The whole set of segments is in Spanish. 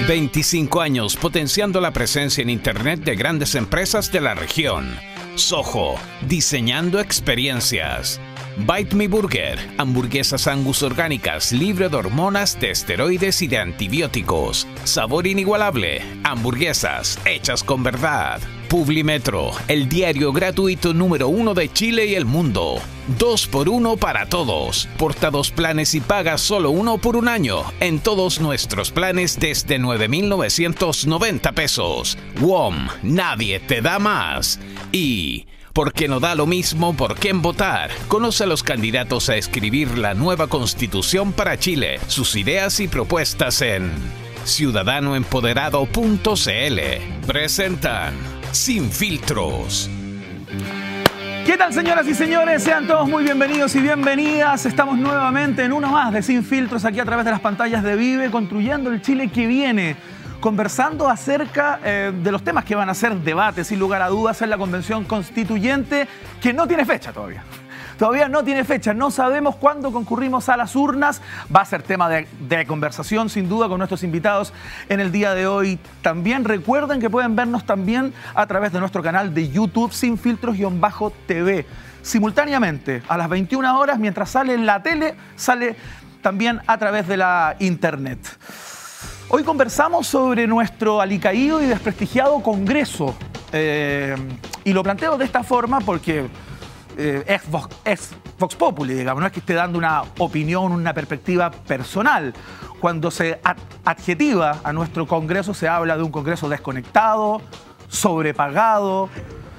25 años potenciando la presencia en Internet de grandes empresas de la región. Soho, diseñando experiencias. Bite Me Burger, hamburguesas Angus orgánicas, libre de hormonas, de esteroides y de antibióticos. Sabor inigualable, hamburguesas hechas con verdad. Publimetro, el diario gratuito número 1 de Chile y el mundo. 2x1 para todos. Porta 2 planes y paga solo uno por un año. En todos nuestros planes desde 9.990 pesos. WOM, nadie te da más. Y... porque no da lo mismo por quién votar. Conoce a los candidatos a escribir la nueva Constitución para Chile, sus ideas y propuestas en ciudadanoempoderado.cl. Presentan Sin Filtros. ¿Qué tal, señoras y señores? Sean todos muy bienvenidos y bienvenidas. Estamos nuevamente en uno más de Sin Filtros aquí a través de las pantallas de Vive, construyendo el Chile que viene. Conversando acerca de los temas que van a ser debate, sin lugar a dudas, en la Convención Constituyente, que no tiene fecha todavía. Todavía no tiene fecha, no sabemos cuándo concurrimos a las urnas. Va a ser tema de conversación, sin duda, con nuestros invitados en el día de hoy. También recuerden que pueden vernos también a través de nuestro canal de YouTube, Sin Filtros-TV. Simultáneamente, a las 21 horas, mientras sale en la tele, sale también a través de la internet. Hoy conversamos sobre nuestro alicaído y desprestigiado Congreso. Y lo planteo de esta forma porque es Vox Populi, digamos. No es que esté dando una opinión, una perspectiva personal. Cuando se adjetiva a nuestro Congreso, se habla de un Congreso desconectado, sobrepagado,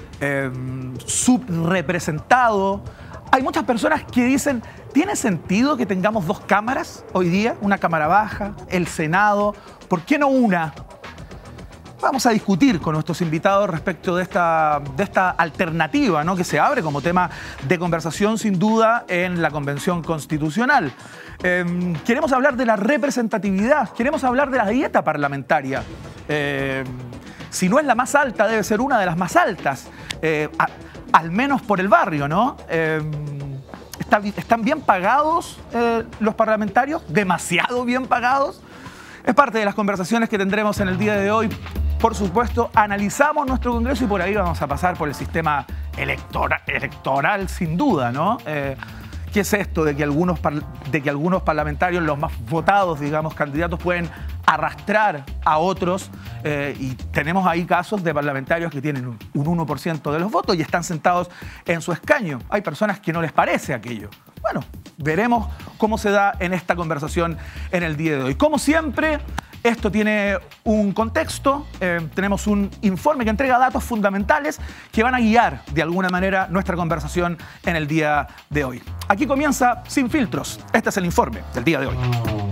subrepresentado. Hay muchas personas que dicen, ¿tiene sentido que tengamos 2 cámaras hoy día? Una cámara baja, el Senado, ¿por qué no una? Vamos a discutir con nuestros invitados respecto de esta alternativa, ¿no?, que se abre como tema de conversación sin duda en la Convención Constitucional. Queremos hablar de la representatividad, queremos hablar de la dieta parlamentaria. Si no es la más alta, debe ser una de las más altas. Al menos por el barrio, ¿no? ¿Están bien pagados los parlamentarios? ¿Demasiado bien pagados? Es parte de las conversaciones que tendremos en el día de hoy. Por supuesto, analizamos nuestro Congreso y por ahí vamos a pasar por el sistema electoral sin duda, ¿no? ¿Qué es esto de que algunos parlamentarios, los más votados, digamos, candidatos, pueden arrastrar a otros? Y tenemos ahí casos de parlamentarios que tienen un 1% de los votos y están sentados en su escaño. Hay personas que no les parece aquello. Bueno, veremos cómo se da en esta conversación en el día de hoy. Como siempre, esto tiene un contexto, tenemos un informe que entrega datos fundamentales que van a guiar de alguna manera nuestra conversación en el día de hoy. Aquí comienza Sin Filtros. Este es el informe del día de hoy.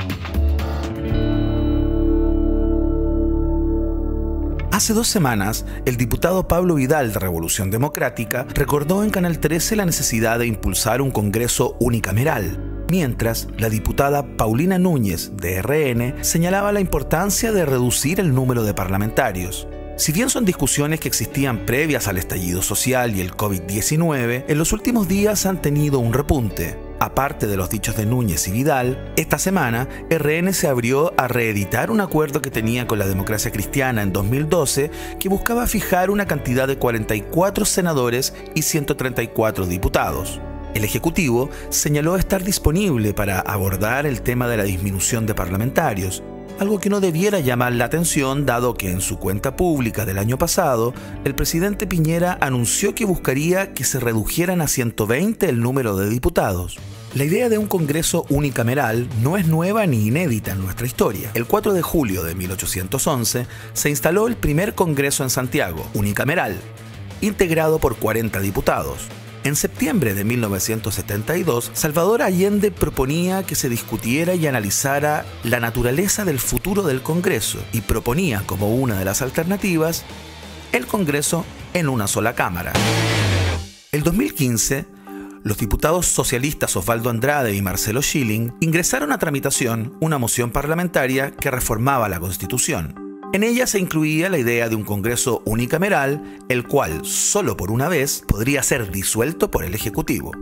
Hace 2 semanas, el diputado Pablo Vidal de Revolución Democrática recordó en Canal 13 la necesidad de impulsar un Congreso unicameral, mientras la diputada Paulina Núñez de RN señalaba la importancia de reducir el número de parlamentarios. Si bien son discusiones que existían previas al estallido social y el COVID-19, en los últimos días han tenido un repunte. Aparte de los dichos de Núñez y Vidal, esta semana RN se abrió a reeditar un acuerdo que tenía con la Democracia Cristiana en 2012 que buscaba fijar una cantidad de 44 senadores y 134 diputados. El Ejecutivo señaló estar disponible para abordar el tema de la disminución de parlamentarios, algo que no debiera llamar la atención dado que en su cuenta pública del año pasado, el presidente Piñera anunció que buscaría que se redujeran a 120 el número de diputados. La idea de un Congreso unicameral no es nueva ni inédita en nuestra historia. El 4 de julio de 1811 se instaló el primer Congreso en Santiago, unicameral, integrado por 40 diputados. En septiembre de 1972, Salvador Allende proponía que se discutiera y analizara la naturaleza del futuro del Congreso y proponía como una de las alternativas el Congreso en una sola Cámara. El 2015, los diputados socialistas Osvaldo Andrade y Marcelo Schilling ingresaron a tramitación una moción parlamentaria que reformaba la Constitución. En ella se incluía la idea de un Congreso unicameral, el cual, solo por una vez, podría ser disuelto por el Ejecutivo.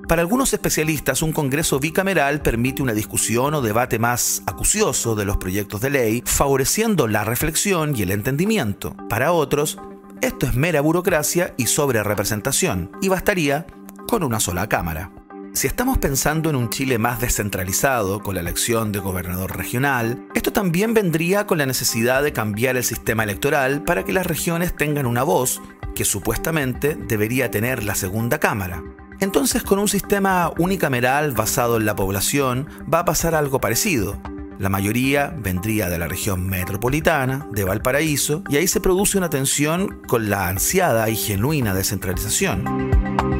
Para algunos especialistas, un Congreso bicameral permite una discusión o debate más acucioso de los proyectos de ley, favoreciendo la reflexión y el entendimiento. Para otros, esto es mera burocracia y sobrerepresentación, y bastaría con una sola Cámara. Si estamos pensando en un Chile más descentralizado, con la elección de gobernador regional, esto también vendría con la necesidad de cambiar el sistema electoral para que las regiones tengan una voz que supuestamente debería tener la segunda Cámara. Entonces, con un sistema unicameral basado en la población, va a pasar algo parecido. La mayoría vendría de la región metropolitana, de Valparaíso, y ahí se produce una tensión con la ansiada y genuina descentralización.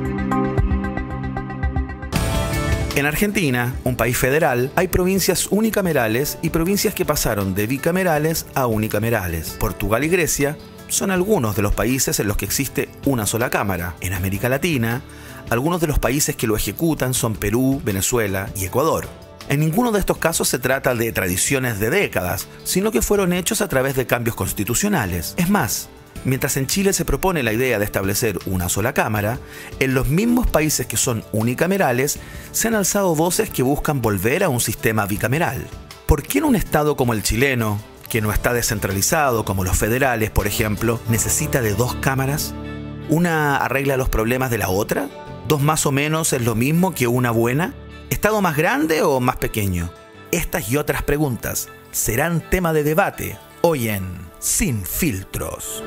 En Argentina, un país federal, hay provincias unicamerales y provincias que pasaron de bicamerales a unicamerales. Portugal y Grecia son algunos de los países en los que existe una sola Cámara. En América Latina, algunos de los países que lo ejecutan son Perú, Venezuela y Ecuador. En ninguno de estos casos se trata de tradiciones de décadas, sino que fueron hechos a través de cambios constitucionales. Es más, mientras en Chile se propone la idea de establecer una sola Cámara, en los mismos países que son unicamerales se han alzado voces que buscan volver a un sistema bicameral. ¿Por qué en un estado como el chileno, que no está descentralizado como los federales, por ejemplo, necesita de dos cámaras? ¿Una arregla los problemas de la otra? ¿Dos más o menos es lo mismo que una buena? ¿Estado más grande o más pequeño? Estas y otras preguntas serán tema de debate hoy en Sin Filtros.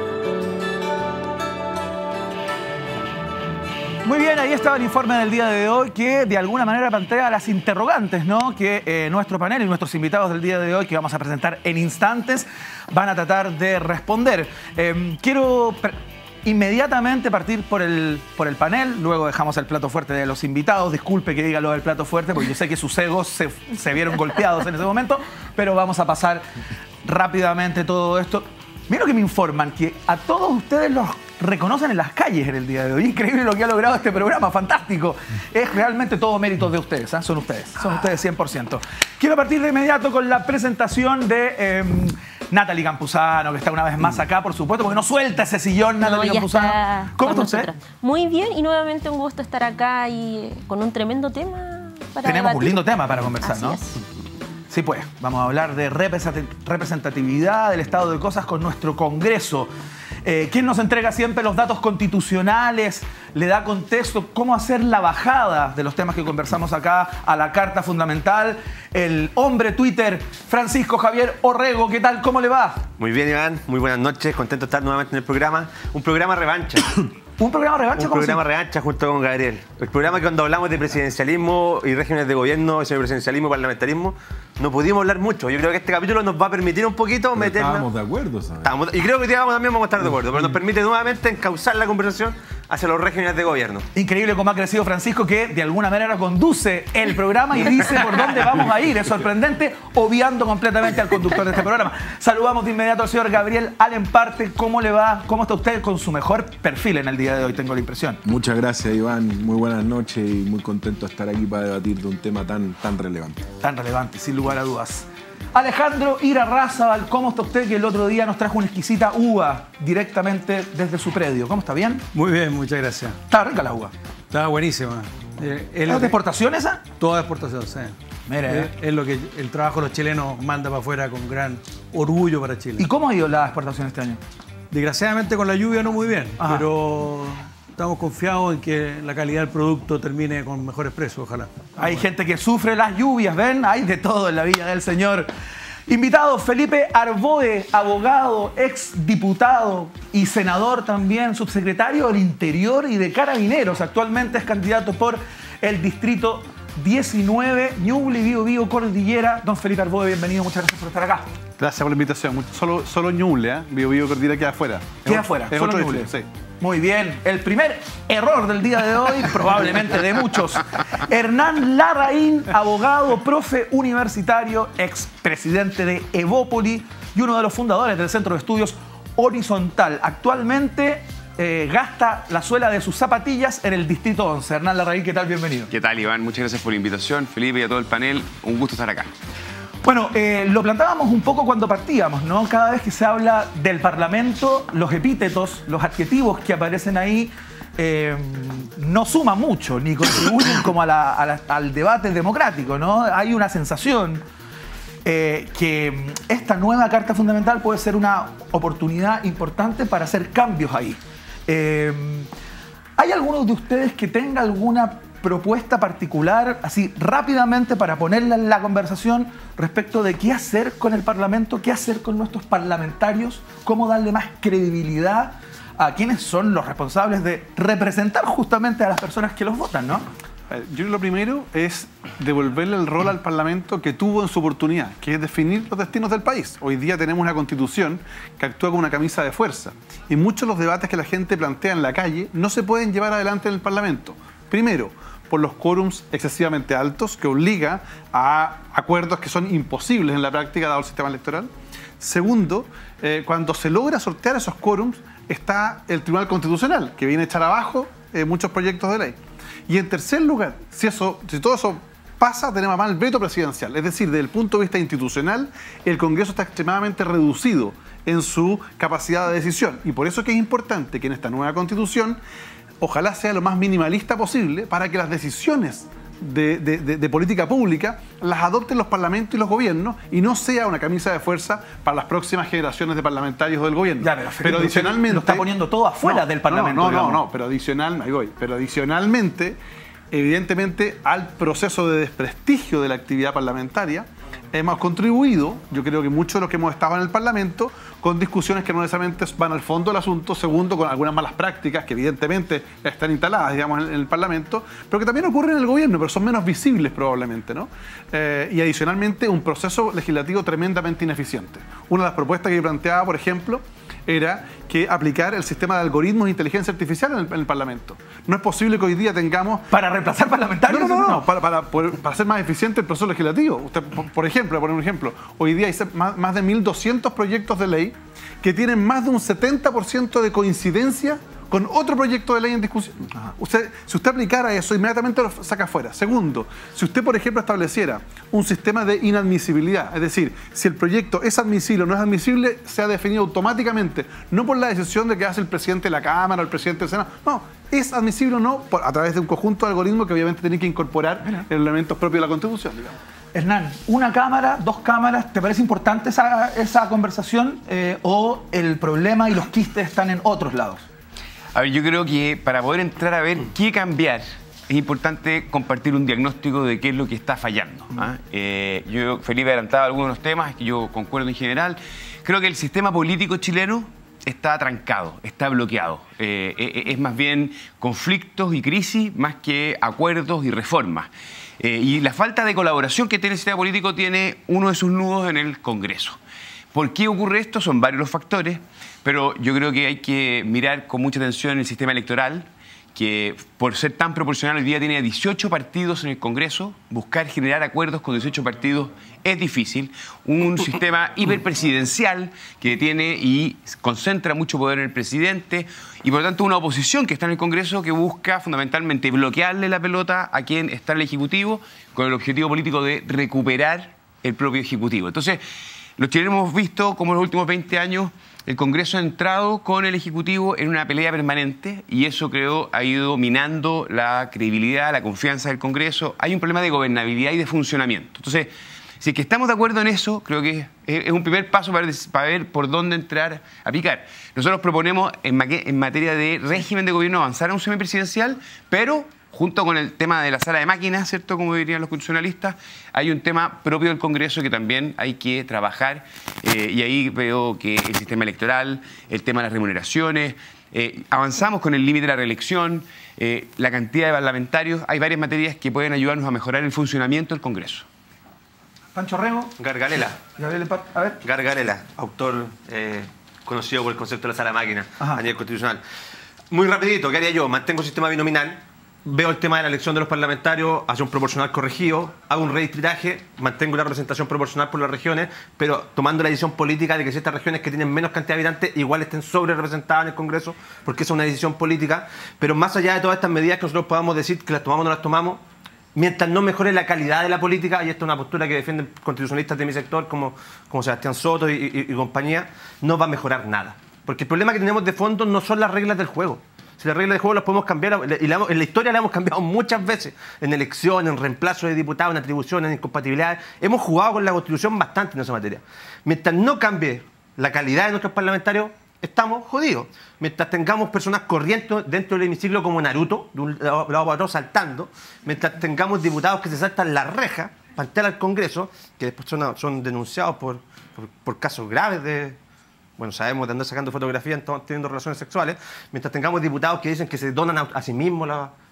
Muy bien, ahí estaba el informe del día de hoy que de alguna manera plantea las interrogantes, ¿no? Que nuestro panel y nuestros invitados del día de hoy, que vamos a presentar en instantes, van a tratar de responder. Quiero inmediatamente partir por el panel, luego dejamos el plato fuerte de los invitados. Disculpe que diga lo del plato fuerte, porque yo sé que sus egos se vieron golpeados en ese momento, pero vamos a pasar rápidamente todo esto. Mira lo que me informan, que a todos ustedes los reconocen en las calles en el día de hoy. Increíble lo que ha logrado este programa, fantástico. Es realmente todo mérito de ustedes, ¿eh? Son ustedes 100%. Quiero partir de inmediato con la presentación de Natalie Campuzano, que está una vez más acá, por supuesto, porque no suelta ese sillón, Natalie Campuzano. ¿Cómo está usted? Muy bien, y nuevamente un gusto estar acá y con un tremendo tema para Tenemos debatir. un lindo tema para conversar, Así ¿no? es. Sí, pues, vamos a hablar de representatividad del estado de cosas con nuestro Congreso. ¿Quién nos entrega siempre los datos constitucionales? Le da contexto cómo hacer la bajada de los temas que conversamos acá a la Carta Fundamental. El hombre Twitter, Francisco Javier Orrego. ¿Qué tal? ¿Cómo le va? Muy bien, Iván. Muy buenas noches. Contento de estar nuevamente en el programa. Un programa revancha. ¿Un programa revancha? Un programa revancha junto con Gabriel. El programa que cuando hablamos de presidencialismo y regímenes de gobierno, semipresidencialismo y parlamentarismo, no pudimos hablar mucho. Yo creo que este capítulo nos va a permitir un poquito meternos... Estábamos de acuerdo, ¿sabes? Y creo que hoy día también vamos a estar de acuerdo, pero nos permite nuevamente encauzar la conversación hacia los regímenes de gobierno. Increíble cómo ha crecido Francisco, que de alguna manera conduce el programa y dice por dónde vamos a ir. Es sorprendente, obviando completamente al conductor de este programa. Saludamos de inmediato al señor Gabriel Alemparte. ¿Cómo le va? ¿Cómo está usted con su mejor perfil en el día de hoy? Tengo la impresión. Muchas gracias, Iván. Muy buenas noches y muy contento de estar aquí para debatir de un tema tan relevante. Tan relevante, sin lugar a dudas. Alejandro Irarrázaval, ¿cómo está usted? Que el otro día nos trajo una exquisita uva directamente desde su predio. ¿Cómo está? ¿Bien? Muy bien, muchas gracias. Está rica la uva. Está buenísima. ¿Es de exportación esa? Toda exportación, sí. Mire, Es lo que el trabajo de los chilenos manda para afuera con gran orgullo para Chile. ¿Y cómo ha ido la exportación este año? Desgraciadamente con la lluvia no muy bien, Ajá. pero estamos confiados en que la calidad del producto termine con mejores precios, ojalá. Hay gente que sufre las lluvias, ¿ven? Hay de todo en la Villa del Señor. Invitado Felipe Arboe, abogado, exdiputado y senador también, subsecretario del Interior y de Carabineros. Actualmente es candidato por el Distrito 19, Ñuble, Biobío, Cordillera. Don Felipe Arboe, bienvenido, muchas gracias por estar acá. Gracias por la invitación. Solo Ñuble, ¿eh? Biobío, Cordillera queda afuera. Queda afuera, Es solo otro Ñuble. distrito, sí. Muy bien, el primer error del día de hoy, probablemente de muchos. Hernán Larraín, abogado, profe universitario, expresidente de Evópoli y uno de los fundadores del Centro de Estudios Horizontal. Actualmente gasta la suela de sus zapatillas en el Distrito 11. Hernán Larraín, ¿qué tal? Bienvenido. ¿Qué tal, Iván? Muchas gracias por la invitación, Felipe, y a todo el panel. Un gusto estar acá. Bueno, lo plantábamos un poco cuando partíamos, ¿no? Cada vez que se habla del Parlamento, los epítetos, los adjetivos que aparecen ahí no suma mucho, ni contribuyen como al debate democrático, ¿no? Hay una sensación que esta nueva Carta Fundamental puede ser una oportunidad importante para hacer cambios ahí. ¿Hay alguno de ustedes que tenga alguna propuesta particular, así rápidamente, para ponerla en la conversación respecto de qué hacer con el Parlamento, qué hacer con nuestros parlamentarios, cómo darle más credibilidad a quienes son los responsables de representar justamente a las personas que los votan, ¿no? Yo creo que lo primero es devolverle el rol al Parlamento que tuvo en su oportunidad, que es definir los destinos del país. Hoy día tenemos una Constitución que actúa como una camisa de fuerza y muchos de los debates que la gente plantea en la calle no se pueden llevar adelante en el Parlamento. Primero, por los quórums excesivamente altos que obliga a acuerdos que son imposibles en la práctica dado el sistema electoral. Segundo, cuando se logra sortear esos quórums está el Tribunal Constitucional, que viene a echar abajo muchos proyectos de ley. Y en tercer lugar, si todo eso pasa, tenemos más el veto presidencial. Es decir, desde el punto de vista institucional, el Congreso está extremadamente reducido en su capacidad de decisión. Y por eso es que es importante que en esta nueva Constitución ojalá sea lo más minimalista posible para que las decisiones de política pública las adopten los parlamentos y los gobiernos y no sea una camisa de fuerza para las próximas generaciones de parlamentarios del gobierno. Ya, pero adicionalmente lo está poniendo todo afuera del Parlamento. Pero adicionalmente, evidentemente, al proceso de desprestigio de la actividad parlamentaria hemos contribuido, yo creo que muchos de los que hemos estado en el Parlamento, con discusiones que no necesariamente van al fondo del asunto, segundo, con algunas malas prácticas que evidentemente están instaladas, digamos, en el Parlamento, pero que también ocurren en el gobierno, pero son menos visibles probablemente, ¿no? Y adicionalmente, un proceso legislativo tremendamente ineficiente. Una de las propuestas que yo planteaba, por ejemplo, era que aplicar el sistema de algoritmos de inteligencia artificial en el Parlamento. No es posible que hoy día tengamos... ¿Para reemplazar parlamentarios? No. Para hacer más eficiente el proceso legislativo. Usted, por ejemplo, poner un ejemplo, hoy día hay más de 1.200 proyectos de ley que tienen más de un 70% de coincidencia con otro proyecto de ley en discusión. Si usted aplicara eso, inmediatamente lo saca fuera. Segundo, si usted, por ejemplo, estableciera un sistema de inadmisibilidad, es decir, si el proyecto es admisible o no es admisible, se ha definido automáticamente, no por la decisión de que hace el presidente de la Cámara o el presidente del Senado, no, es admisible o no a través de un conjunto de algoritmos que obviamente tienen que incorporar elementos propios de la Constitución, digamos. Hernán, una cámara, dos cámaras, ¿te parece importante esa conversación o el problema y los quistes están en otros lados? A ver, yo creo que para poder entrar a ver qué cambiar, es importante compartir un diagnóstico de qué es lo que está fallando. Felipe adelantaba algunos de los temas, que yo concuerdo en general. Creo que el sistema político chileno está atrancado, está bloqueado. Es más bien conflictos y crisis más que acuerdos y reformas. Y la falta de colaboración que tiene el sistema político tiene uno de sus nudos en el Congreso. ¿Por qué ocurre esto? Son varios los factores, pero yo creo que hay que mirar con mucha atención el sistema electoral, que por ser tan proporcional hoy día tiene 18 partidos en el Congreso. Buscar generar acuerdos con 18 partidos es difícil. Un sistema hiperpresidencial que tiene y concentra mucho poder en el presidente y por lo tanto una oposición que está en el Congreso que busca fundamentalmente bloquearle la pelota a quien está en el Ejecutivo con el objetivo político de recuperar el propio Ejecutivo. Entonces, los chilenos hemos visto cómo en los últimos 20 años el Congreso ha entrado con el Ejecutivo en una pelea permanente y eso, creo, ha ido minando la credibilidad, la confianza del Congreso. Hay un problema de gobernabilidad y de funcionamiento. Entonces, si es que estamos de acuerdo en eso, creo que es un primer paso para ver por dónde entrar a picar. Nosotros proponemos, en materia de régimen de gobierno, avanzar a un semipresidencial, pero junto con el tema de la sala de máquinas, ¿cierto?, como dirían los constitucionalistas, hay un tema propio del Congreso que también hay que trabajar. Y ahí veo que el sistema electoral, el tema de las remuneraciones, avanzamos con el límite de la reelección, la cantidad de parlamentarios. Hay varias materias que pueden ayudarnos a mejorar el funcionamiento del Congreso. Pancho Rego. Gargarela. A ver. Gargarela, autor conocido por el concepto de la sala de máquinas a nivel constitucional. Muy rapidito, ¿qué haría yo? Mantengo el sistema binominal. Veo el tema de la elección de los parlamentarios hacia un proporcional corregido, hago un redistritaje, mantengo la representación proporcional por las regiones, pero tomando la decisión política de que ciertas regiones que tienen menos cantidad de habitantes igual estén sobre representadas en el Congreso, porque esa es una decisión política. Pero más allá de todas estas medidas que nosotros podamos decir que las tomamos o no las tomamos, mientras no mejore la calidad de la política, y esta es una postura que defienden constitucionalistas de mi sector como Sebastián Soto y compañía, no va a mejorar nada. Porque el problema que tenemos de fondo no son las reglas del juego. Si las reglas de juego las podemos cambiar, y en la historia la hemos cambiado muchas veces, en elecciones, en reemplazo de diputados, en atribuciones, en incompatibilidades. Hemos jugado con la Constitución bastante en esa materia. Mientras no cambie la calidad de nuestros parlamentarios, estamos jodidos. Mientras tengamos personas corriendo dentro del hemiciclo como Naruto, de un lado para otro saltando, mientras tengamos diputados que se saltan la reja para entrar al Congreso, que después son denunciados por casos graves de... Bueno, sabemos de andar sacando fotografías teniendo relaciones sexuales, mientras tengamos diputados que dicen que se donan a sí mismos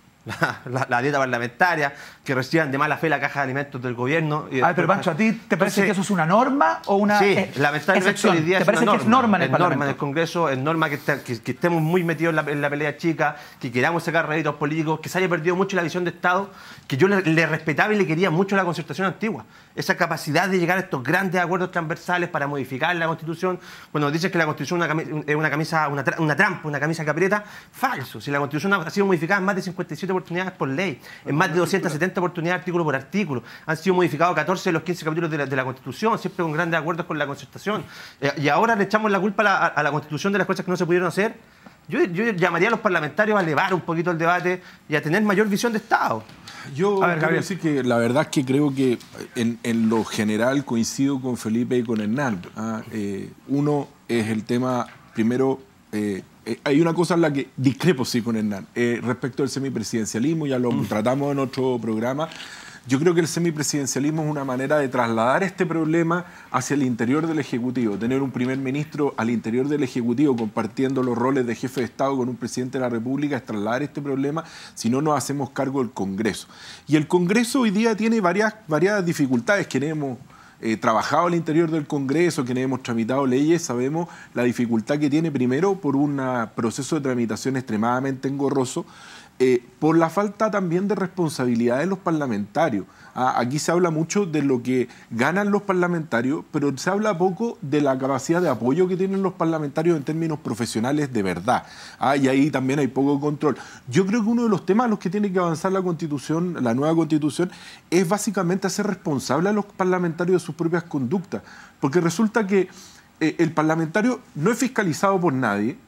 la dieta parlamentaria, que reciban de mala fe la caja de alimentos del gobierno. Pero Pancho, ¿a ti te parece que eso es una norma o una lamentablemente hoy día ¿Te parece que es norma en el Parlamento? Norma en el Congreso, es norma que estemos muy metidos en la pelea chica, que queramos sacar réditos políticos, que se haya perdido mucho la visión de Estado, que yo le respetaba y le quería mucho a la concertación antigua. Esa capacidad de llegar a estos grandes acuerdos transversales para modificar la Constitución. Cuando dicen que la Constitución es una trampa, una camisa que aprieta, falso. Si la Constitución ha sido modificada en más de 57 oportunidades por ley, en más de 270 oportunidades artículo por artículo. Han sido modificados 14 de los 15 capítulos de la Constitución, siempre con grandes acuerdos con la concertación. Y ahora le echamos la culpa a la Constitución de las cosas que no se pudieron hacer. Yo llamaría a los parlamentarios a elevar un poquito el debate y a tener mayor visión de Estado. Yo quiero decir que la verdad es que creo que en lo general coincido con Felipe y con Hernán. Uno es el tema, primero, hay una cosa en la que discrepo sí con Hernán, respecto al semipresidencialismo, ya lo tratamos en otro programa. Yo creo que el semipresidencialismo es una manera de trasladar este problema hacia el interior del Ejecutivo, tener un primer ministro al interior del Ejecutivo compartiendo los roles de jefe de Estado con un presidente de la República, es trasladar este problema, si no nos hacemos cargo del Congreso. Y el Congreso hoy día tiene varias dificultades. Quienes hemos trabajado al interior del Congreso, quienes hemos tramitado leyes, sabemos la dificultad que tiene, primero por un proceso de tramitación extremadamente engorroso, por la falta también de responsabilidad de los parlamentarios. Aquí se habla mucho de lo que ganan los parlamentarios, pero se habla poco de la capacidad de apoyo que tienen los parlamentarios en términos profesionales de verdad. Y ahí también hay poco control. Yo creo que uno de los temas a los que tiene que avanzar la Constitución, la nueva Constitución, es básicamente hacer responsable a los parlamentarios de sus propias conductas. Porque resulta que el parlamentario no es fiscalizado por nadie,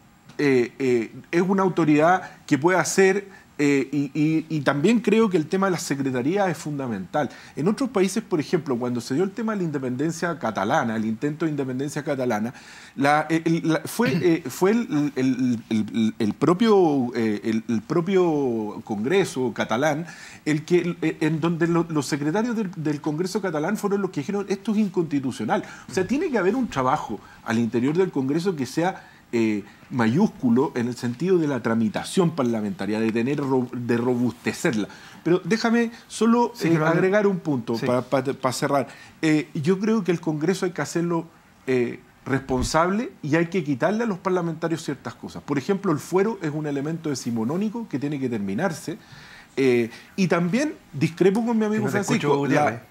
es una autoridad que puede hacer... y también creo que el tema de las secretarías es fundamental. En otros países, por ejemplo, cuando se dio el tema de la independencia catalana, el intento de independencia catalana, fue el propio Congreso catalán en donde los secretarios del Congreso catalán fueron los que dijeron esto es inconstitucional. O sea, tiene que haber un trabajo al interior del Congreso que sea mayúsculo en el sentido de la tramitación parlamentaria, de robustecerla. Pero déjame solo agregar un punto para cerrar. Yo creo que el Congreso hay que hacerlo responsable y hay que quitarle a los parlamentarios ciertas cosas. Por ejemplo, el fuero es un elemento decimonónico que tiene que terminarse. Y también discrepo con mi amigo Francisco.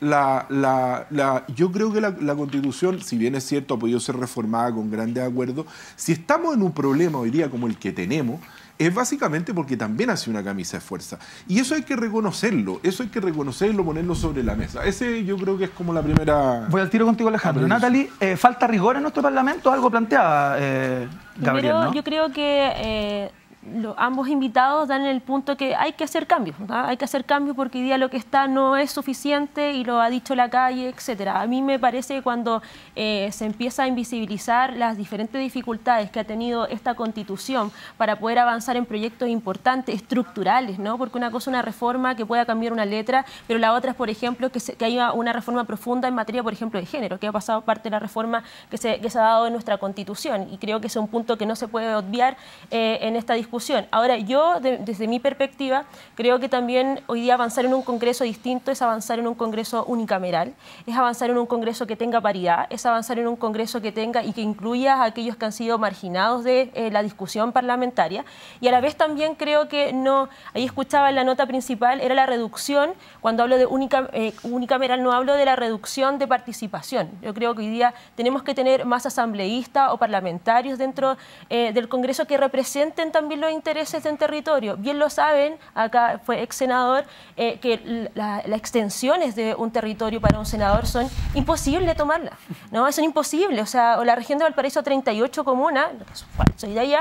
Yo creo que la Constitución, si bien es cierto, ha podido ser reformada con grandes acuerdos. Si estamos en un problema hoy día como el que tenemos, es básicamente porque también hace una camisa de fuerza. Y eso hay que reconocerlo, ponerlo sobre la mesa. Ese yo creo que es como la primera... Voy al tiro contigo, Alejandro. Natalie, ¿falta rigor en nuestro Parlamento? Algo planteaba Gabriel, ¿no? Yo creo que... ambos invitados dan el punto que hay que hacer cambios, ¿no? Hay que hacer cambios porque hoy día lo que está no es suficiente y lo ha dicho la calle, etcétera. A mí me parece que cuando se empieza a invisibilizar las diferentes dificultades que ha tenido esta Constitución para poder avanzar en proyectos importantes, estructurales, ¿no? Porque una cosa es una reforma que pueda cambiar una letra, pero la otra es, por ejemplo, que haya una reforma profunda en materia, por ejemplo, de género, que ha pasado parte de la reforma que se ha dado en nuestra Constitución. Y creo que ese es un punto que no se puede obviar en esta discusión. Ahora, yo, desde mi perspectiva, creo que también hoy día avanzar en un Congreso distinto es avanzar en un Congreso unicameral, es avanzar en un Congreso que tenga paridad, es avanzar en un Congreso que tenga y que incluya a aquellos que han sido marginados de la discusión parlamentaria. Y a la vez también creo que no, ahí escuchaba en la nota principal, era la reducción, cuando hablo de unicameral no hablo de la reducción de participación. Yo creo que hoy día tenemos que tener más asambleístas o parlamentarios dentro del Congreso que representen también los intereses del territorio. Bien lo saben, acá fue ex senador, que las extensiones de un territorio para un senador son imposibles tomarlas, ¿no? Son imposibles. O sea, la región de Valparaíso, 38 comunas, soy de allá,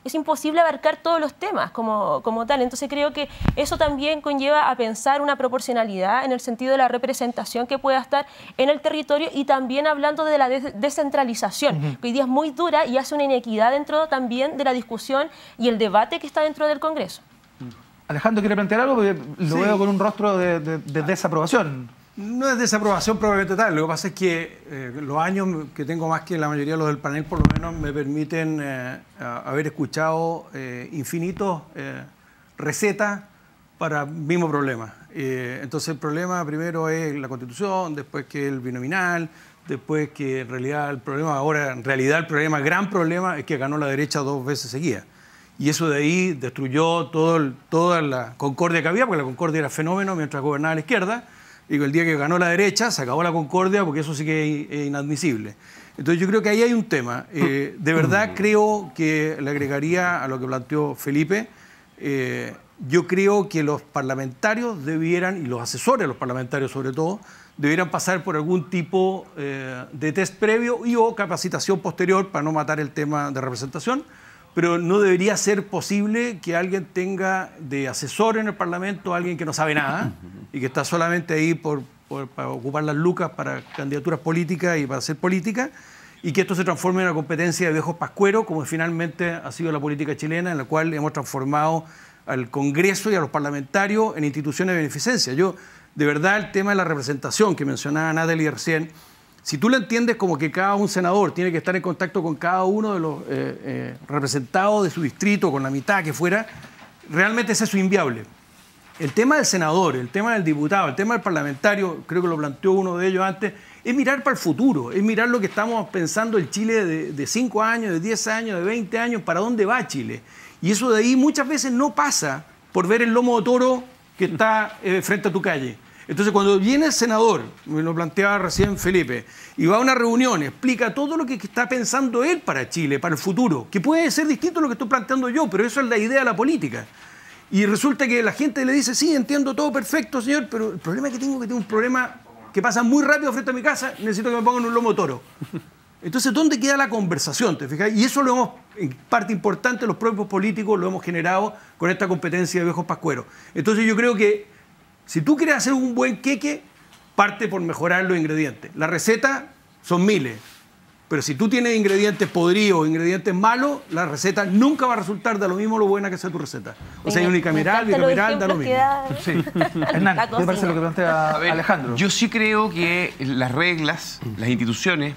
es imposible abarcar todos los temas como tal. Entonces creo que eso también conlleva a pensar una proporcionalidad en el sentido de la representación que pueda estar en el territorio y también hablando de la descentralización, que hoy día es muy dura y hace una inequidad dentro también de la discusión y el debate que está dentro del Congreso. Alejandro, ¿quiere plantear algo? Porque lo veo con un rostro de desaprobación. No es desaprobación probablemente tal. Lo que pasa es que los años que tengo más que la mayoría de los del panel, por lo menos, me permiten haber escuchado infinitos recetas para el mismo problema. Entonces el problema primero es la Constitución, después que el binominal, después que en realidad el problema ahora, en realidad el gran problema es que ganó la derecha 2 veces seguidas. Y eso de ahí destruyó toda la concordia que había, porque la concordia era fenómeno mientras gobernaba la izquierda. Digo, el día que ganó la derecha se acabó la concordia porque eso sí que es inadmisible. Entonces yo creo que ahí hay un tema. De verdad creo que le agregaría a lo que planteó Felipe, yo creo que los parlamentarios debieran, y los asesores de los parlamentarios sobre todo, debieran pasar por algún tipo de test previo y o capacitación posterior para no matar el tema de representación, pero no debería ser posible que alguien tenga de asesor en el Parlamento a alguien que no sabe nada y que está solamente ahí para ocupar las lucas para candidaturas políticas y para hacer política, y que esto se transforme en una competencia de viejos pascueros, como finalmente ha sido la política chilena, en la cual hemos transformado al Congreso y a los parlamentarios en instituciones de beneficencia. Yo, de verdad, el tema de la representación que mencionaba Natalie recién, si tú lo entiendes como que cada un senador tiene que estar en contacto con cada uno de los representados de su distrito, con la mitad que fuera, realmente es eso inviable. El tema del senador, el tema del diputado, el tema del parlamentario, creo que lo planteó uno de ellos antes, es mirar para el futuro, es mirar lo que estamos pensando el Chile de 5 años, de 10 años, de 20 años, para dónde va Chile. Y eso de ahí muchas veces no pasa por ver el lomo de toro que está frente a tu calle. Entonces, cuando viene el senador, me lo planteaba recién Felipe, y va a una reunión, explica todo lo que está pensando él para Chile, para el futuro, que puede ser distinto a lo que estoy planteando yo, pero eso es la idea de la política. Y resulta que la gente le dice, sí, entiendo todo perfecto, señor, pero el problema que tengo un problema que pasa muy rápido frente a mi casa, necesito que me pongan un lomo de toro. Entonces, ¿dónde queda la conversación? ¿Te fijas? Y eso lo hemos, en parte importante, los propios políticos lo hemos generado con esta competencia de viejos pascueros. Entonces, yo creo que si tú quieres hacer un buen queque, parte por mejorar los ingredientes. La receta son miles, pero si tú tienes ingredientes podridos, ingredientes malos, la receta nunca va a resultar de lo mismo lo buena que sea tu receta. O sea, unicameral, bicameral, da lo mismo. Sí. Hernán, ¿qué te parece lo que plantea Alejandro? Yo sí creo que las reglas, las instituciones,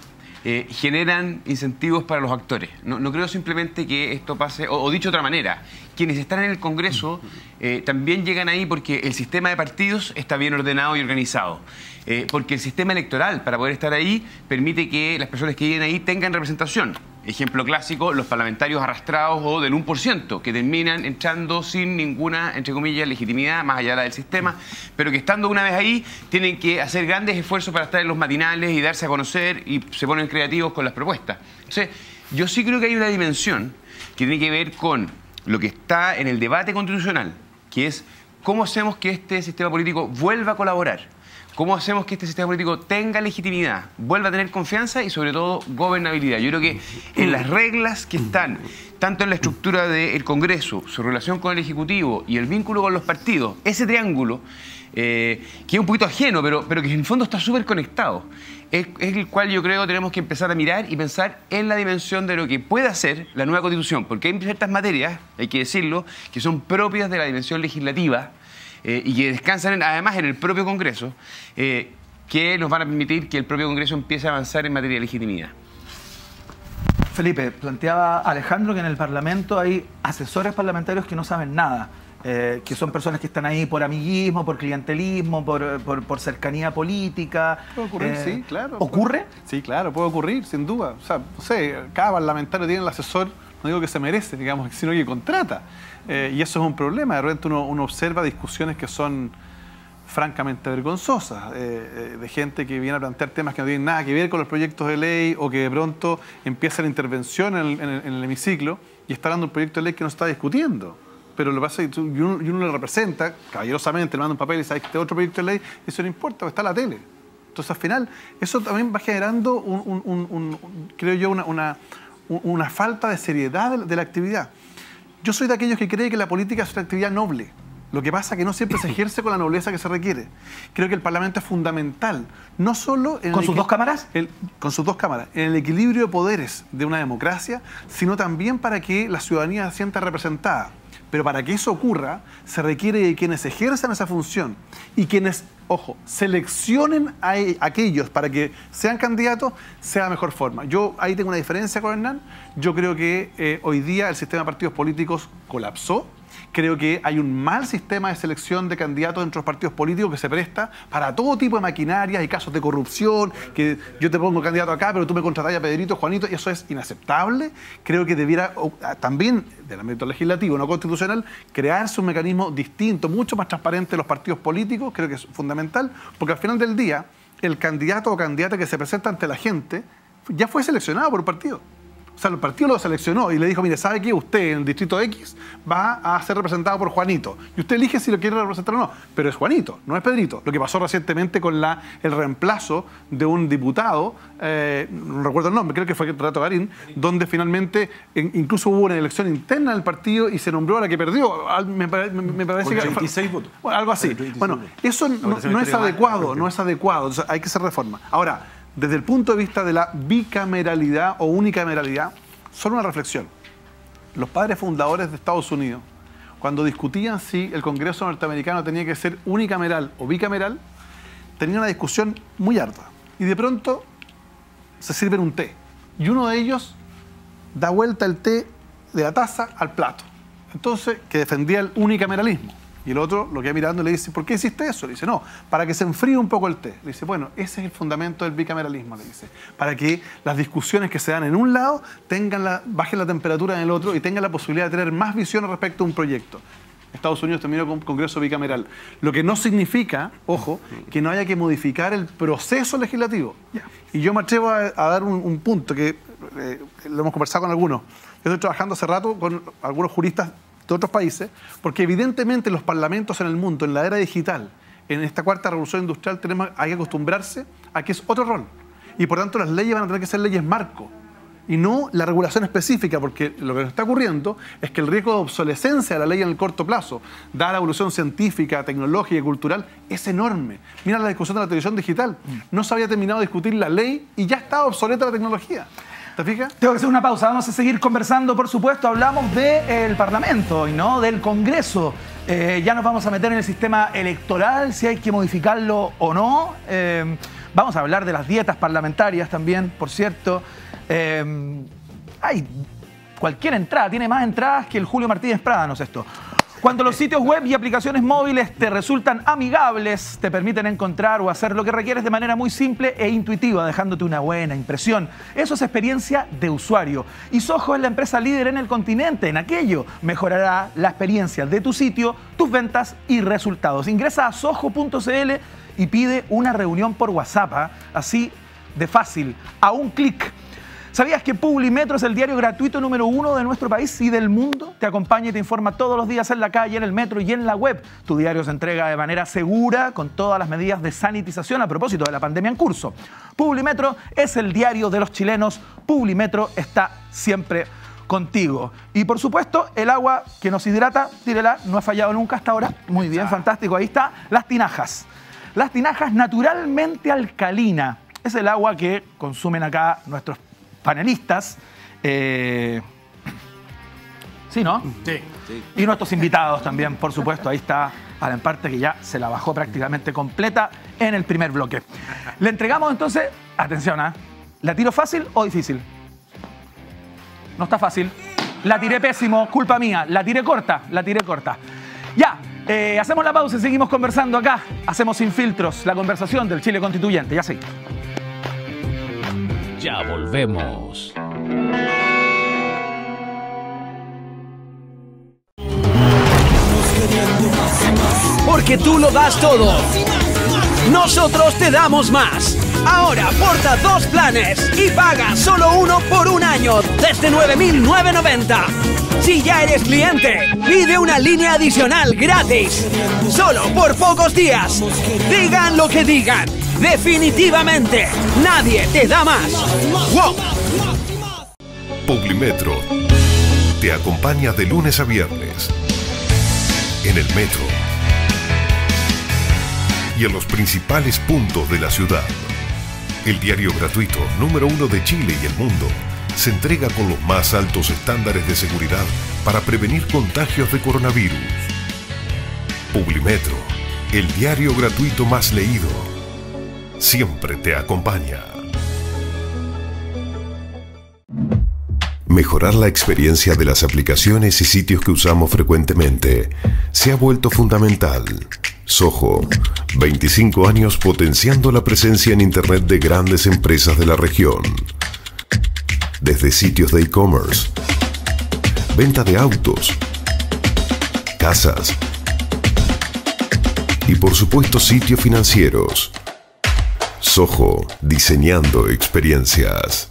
generan incentivos para los actores. No creo simplemente que esto pase, o dicho de otra manera, quienes están en el Congreso también llegan ahí porque el sistema de partidos está bien ordenado y organizado. Porque el sistema electoral, para poder estar ahí, permite que las personas que lleguen ahí tengan representación. Ejemplo clásico, los parlamentarios arrastrados o del 1%, que terminan entrando sin ninguna, entre comillas, legitimidad, más allá del sistema, pero que estando una vez ahí, tienen que hacer grandes esfuerzos para estar en los matinales y darse a conocer y se ponen creativos con las propuestas. Entonces, yo sí creo que hay una dimensión que tiene que ver con lo que está en el debate constitucional, que es cómo hacemos que este sistema político vuelva a colaborar. ¿Cómo hacemos que este sistema político tenga legitimidad, vuelva a tener confianza y sobre todo gobernabilidad? Yo creo que en las reglas que están, tanto en la estructura del Congreso, su relación con el Ejecutivo y el vínculo con los partidos, ese triángulo, que es un poquito ajeno, pero que en el fondo está súper conectado, es el cual yo creo tenemos que empezar a mirar y pensar en la dimensión de lo que puede hacer la nueva Constitución, porque hay ciertas materias, hay que decirlo, que son propias de la dimensión legislativa, y que descansan además en el propio Congreso, que nos van a permitir que el propio Congreso empiece a avanzar en materia de legitimidad. Felipe, planteaba Alejandro que en el Parlamento hay asesores parlamentarios que no saben nada, que son personas que están ahí por amiguismo, por clientelismo, por cercanía política. Puede ocurrir, sí, claro. ¿Ocurre? Sí, claro, puede ocurrir, sin duda. O sea, no sé, cada parlamentario tiene el asesor, no digo que se merece, digamos, sino que contrata. Y eso es un problema. De repente uno observa discusiones que son francamente vergonzosas, de gente que viene a plantear temas que no tienen nada que ver con los proyectos de ley o que de pronto empieza la intervención en el hemiciclo y está hablando de un proyecto de ley que no está discutiendo. Pero lo que pasa es que uno le representa, caballerosamente le manda un papel y sabe que este otro proyecto de ley, eso no importa, está en la tele. Entonces al final eso también va generando creo yo, una falta de seriedad de la actividad. Yo soy de aquellos que creen que la política es una actividad noble. Lo que pasa es que no siempre se ejerce con la nobleza que se requiere. Creo que el Parlamento es fundamental, no solo en ¿Con sus dos cámaras? Con sus dos cámaras, en el equilibrio de poderes de una democracia, sino también para que la ciudadanía se sienta representada. Pero para que eso ocurra, se requiere de quienes ejerzan esa función y quienes, ojo, seleccionen a aquellos para que sean candidatos, sea la mejor forma. Yo ahí tengo una diferencia con Hernán. Yo creo que hoy día el sistema de partidos políticos colapsó. Creo que hay un mal sistema de selección de candidatos dentro de los partidos políticos que se presta para todo tipo de maquinarias y casos de corrupción, que yo te pongo candidato acá, pero tú me contratas a Pedrito, Juanito, y eso es inaceptable. Creo que debiera también, del ámbito legislativo, no constitucional, crearse un mecanismo distinto, mucho más transparente de los partidos políticos. Creo que es fundamental, porque al final del día, el candidato o candidata que se presenta ante la gente ya fue seleccionado por un partido. O sea, el partido lo seleccionó y le dijo, mire, ¿sabe qué? Usted en el distrito X va a ser representado por Juanito. Y usted elige si lo quiere representar o no. Pero es Juanito, no es Pedrito. Lo que pasó recientemente con el reemplazo de un diputado, no recuerdo el nombre, creo que fue Renato Garín, donde finalmente incluso hubo una elección interna del partido y se nombró a la que perdió. Me parece que... 26 votos. Bueno, algo así. Bueno, eso no es adecuado, no es adecuado. Entonces, hay que hacer reforma. Ahora, desde el punto de vista de la bicameralidad o unicameralidad, solo una reflexión. Los padres fundadores de Estados Unidos, cuando discutían si el Congreso norteamericano tenía que ser unicameral o bicameral, tenían una discusión muy ardua. Y de pronto se sirven un té. Y uno de ellos da vuelta el té de la taza al plato. Entonces, que defendía el unicameralismo. Y el otro lo queda mirando y le dice, ¿por qué hiciste eso? Le dice, no, para que se enfríe un poco el té. Le dice, bueno, ese es el fundamento del bicameralismo, le dice. Para que las discusiones que se dan en un lado bajen la temperatura en el otro y tengan la posibilidad de tener más visión respecto a un proyecto. Estados Unidos terminó con un Congreso bicameral. Lo que no significa, ojo, que no haya que modificar el proceso legislativo. Y yo me atrevo a dar un punto que lo hemos conversado con algunos. Yo estoy trabajando hace rato con algunos juristas de otros países, porque evidentemente los parlamentos en el mundo, en la era digital, en esta cuarta revolución industrial, hay que acostumbrarse a que es otro rol. Y por tanto las leyes van a tener que ser leyes marco, y no la regulación específica, porque lo que nos está ocurriendo es que el riesgo de obsolescencia de la ley en el corto plazo, dada la evolución científica, tecnológica y cultural, es enorme. Mira la discusión de la televisión digital. No se había terminado de discutir la ley y ya estaba obsoleta la tecnología. ¿Te fijas? Tengo que hacer una pausa. Vamos a seguir conversando, por supuesto. Hablamos del Parlamento y no del Congreso. Ya nos vamos a meter en el sistema electoral, si hay que modificarlo o no. Vamos a hablar de las dietas parlamentarias también, por cierto. Hay cualquier entrada, tiene más entradas que el Julio Martínez Prada, no sé esto. Cuando los sitios web y aplicaciones móviles te resultan amigables, te permiten encontrar o hacer lo que requieres de manera muy simple e intuitiva, dejándote una buena impresión. Eso es experiencia de usuario. Y Soho es la empresa líder en el continente en aquello. Mejorará la experiencia de tu sitio, tus ventas y resultados. Ingresa a soho.cl y pide una reunión por WhatsApp, así de fácil, a un clic. ¿Sabías que Publimetro es el diario gratuito número 1 de nuestro país y del mundo? Te acompaña y te informa todos los días en la calle, en el metro y en la web. Tu diario se entrega de manera segura, con todas las medidas de sanitización a propósito de la pandemia en curso. Publimetro es el diario de los chilenos. Publimetro está siempre contigo. Y por supuesto, el agua que nos hidrata, tírela, no ha fallado nunca hasta ahora. Muy bien, fantástico. Ahí está, las tinajas. Las tinajas naturalmente alcalina. Es el agua que consumen acá nuestros panelistas. ¿Sí, no? Sí. Y nuestros invitados también, por supuesto. Ahí está Alan Parte, que ya se la bajó prácticamente completa en el primer bloque. Le entregamos entonces, atención, ¿la tiro fácil o difícil? No está fácil. La tiré pésimo, culpa mía. La tiré corta. Ya, hacemos la pausa y seguimos conversando acá. Hacemos Sin Filtros, la conversación del Chile Constituyente. Ya sí. Ya volvemos. Porque tú lo das todo. Nosotros te damos más. Ahora porta 2 planes y paga solo uno por un año desde 9.990. Si ya eres cliente, pide una línea adicional gratis. Solo por pocos días. Digan lo que digan. Definitivamente, nadie te da más. ¡Wow! Publimetro te acompaña de lunes a viernes en el metro y en los principales puntos de la ciudad. El diario gratuito número 1 de Chile y el mundo se entrega con los más altos estándares de seguridad para prevenir contagios de coronavirus. Publimetro, el diario gratuito más leído, siempre te acompaña. Mejorar la experiencia de las aplicaciones y sitios que usamos frecuentemente se ha vuelto fundamental. Soho, 25 años potenciando la presencia en Internet de grandes empresas de la región. Desde sitios de e-commerce, venta de autos, casas y por supuesto sitios financieros. Soho, diseñando experiencias.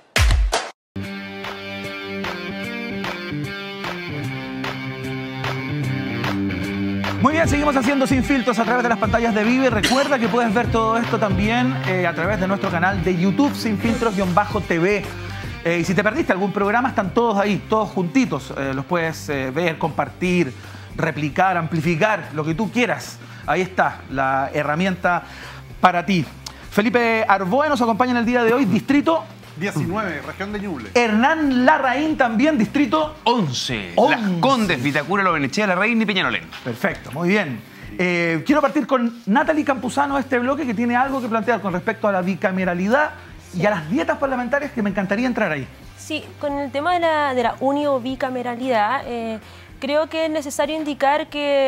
Muy bien, seguimos haciendo Sin Filtros a través de las pantallas de Vive. Recuerda que puedes ver todo esto también a través de nuestro canal de YouTube, Sin Filtros-TV. Y si te perdiste algún programa, están todos ahí, todos juntitos. Los puedes ver, compartir, replicar, amplificar, lo que tú quieras. Ahí está la herramienta para ti. Felipe Arboe nos acompaña en el día de hoy, distrito 19, región de Ñuble. Hernán Larraín también, distrito 11. Las Condes, Vitacura, Lobenechea, Larraín y Peñalolén. Perfecto, muy bien. Quiero partir con Natalie Campuzano este bloque, que tiene algo que plantear con respecto a la bicameralidad y a las dietas parlamentarias, que me encantaría entrar ahí. Sí, con el tema de la unibicameralidad, creo que es necesario indicar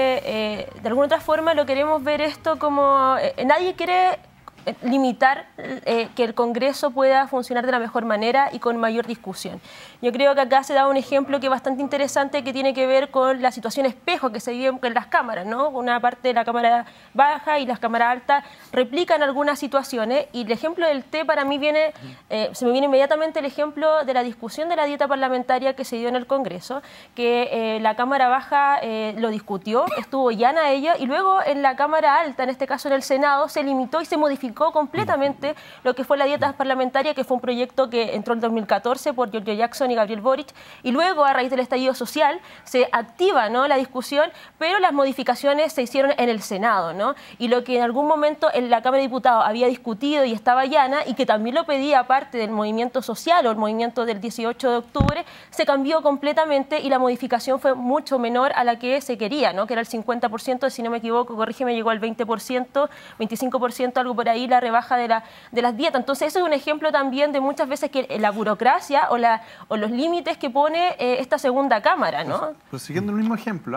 que de alguna otra forma lo queremos ver esto como... nadie quiere limitar que el Congreso pueda funcionar de la mejor manera y con mayor discusión. Yo creo que acá se da un ejemplo que es bastante interesante, que tiene que ver con la situación espejo que se vive en las cámaras, ¿no? Una parte de la cámara baja y las cámaras altas replican algunas situaciones, y el ejemplo del té para mí se me viene inmediatamente el ejemplo de la discusión de la dieta parlamentaria que se dio en el Congreso, que la cámara baja lo discutió, estuvo llana a ella, y luego en la cámara alta, en este caso en el Senado, se limitó y se modificó completamente lo que fue la dieta parlamentaria, que fue un proyecto que entró en 2014 por Giorgio Jackson y Gabriel Boric, y luego a raíz del estallido social se activa, ¿no?, la discusión, pero las modificaciones se hicieron en el Senado, ¿no? Y lo que en algún momento en la Cámara de Diputados había discutido y estaba llana, y que también lo pedía parte del movimiento social o el movimiento del 18 de octubre, se cambió completamente, y la modificación fue mucho menor a la que se quería, ¿no?, que era el 50%, si no me equivoco, corrígeme, llegó al 20%, 25%, algo por ahí, la rebaja de las dietas. Entonces, eso es un ejemplo también de muchas veces que la burocracia o los límites que pone esta segunda Cámara, ¿no? Pero siguiendo el mismo ejemplo,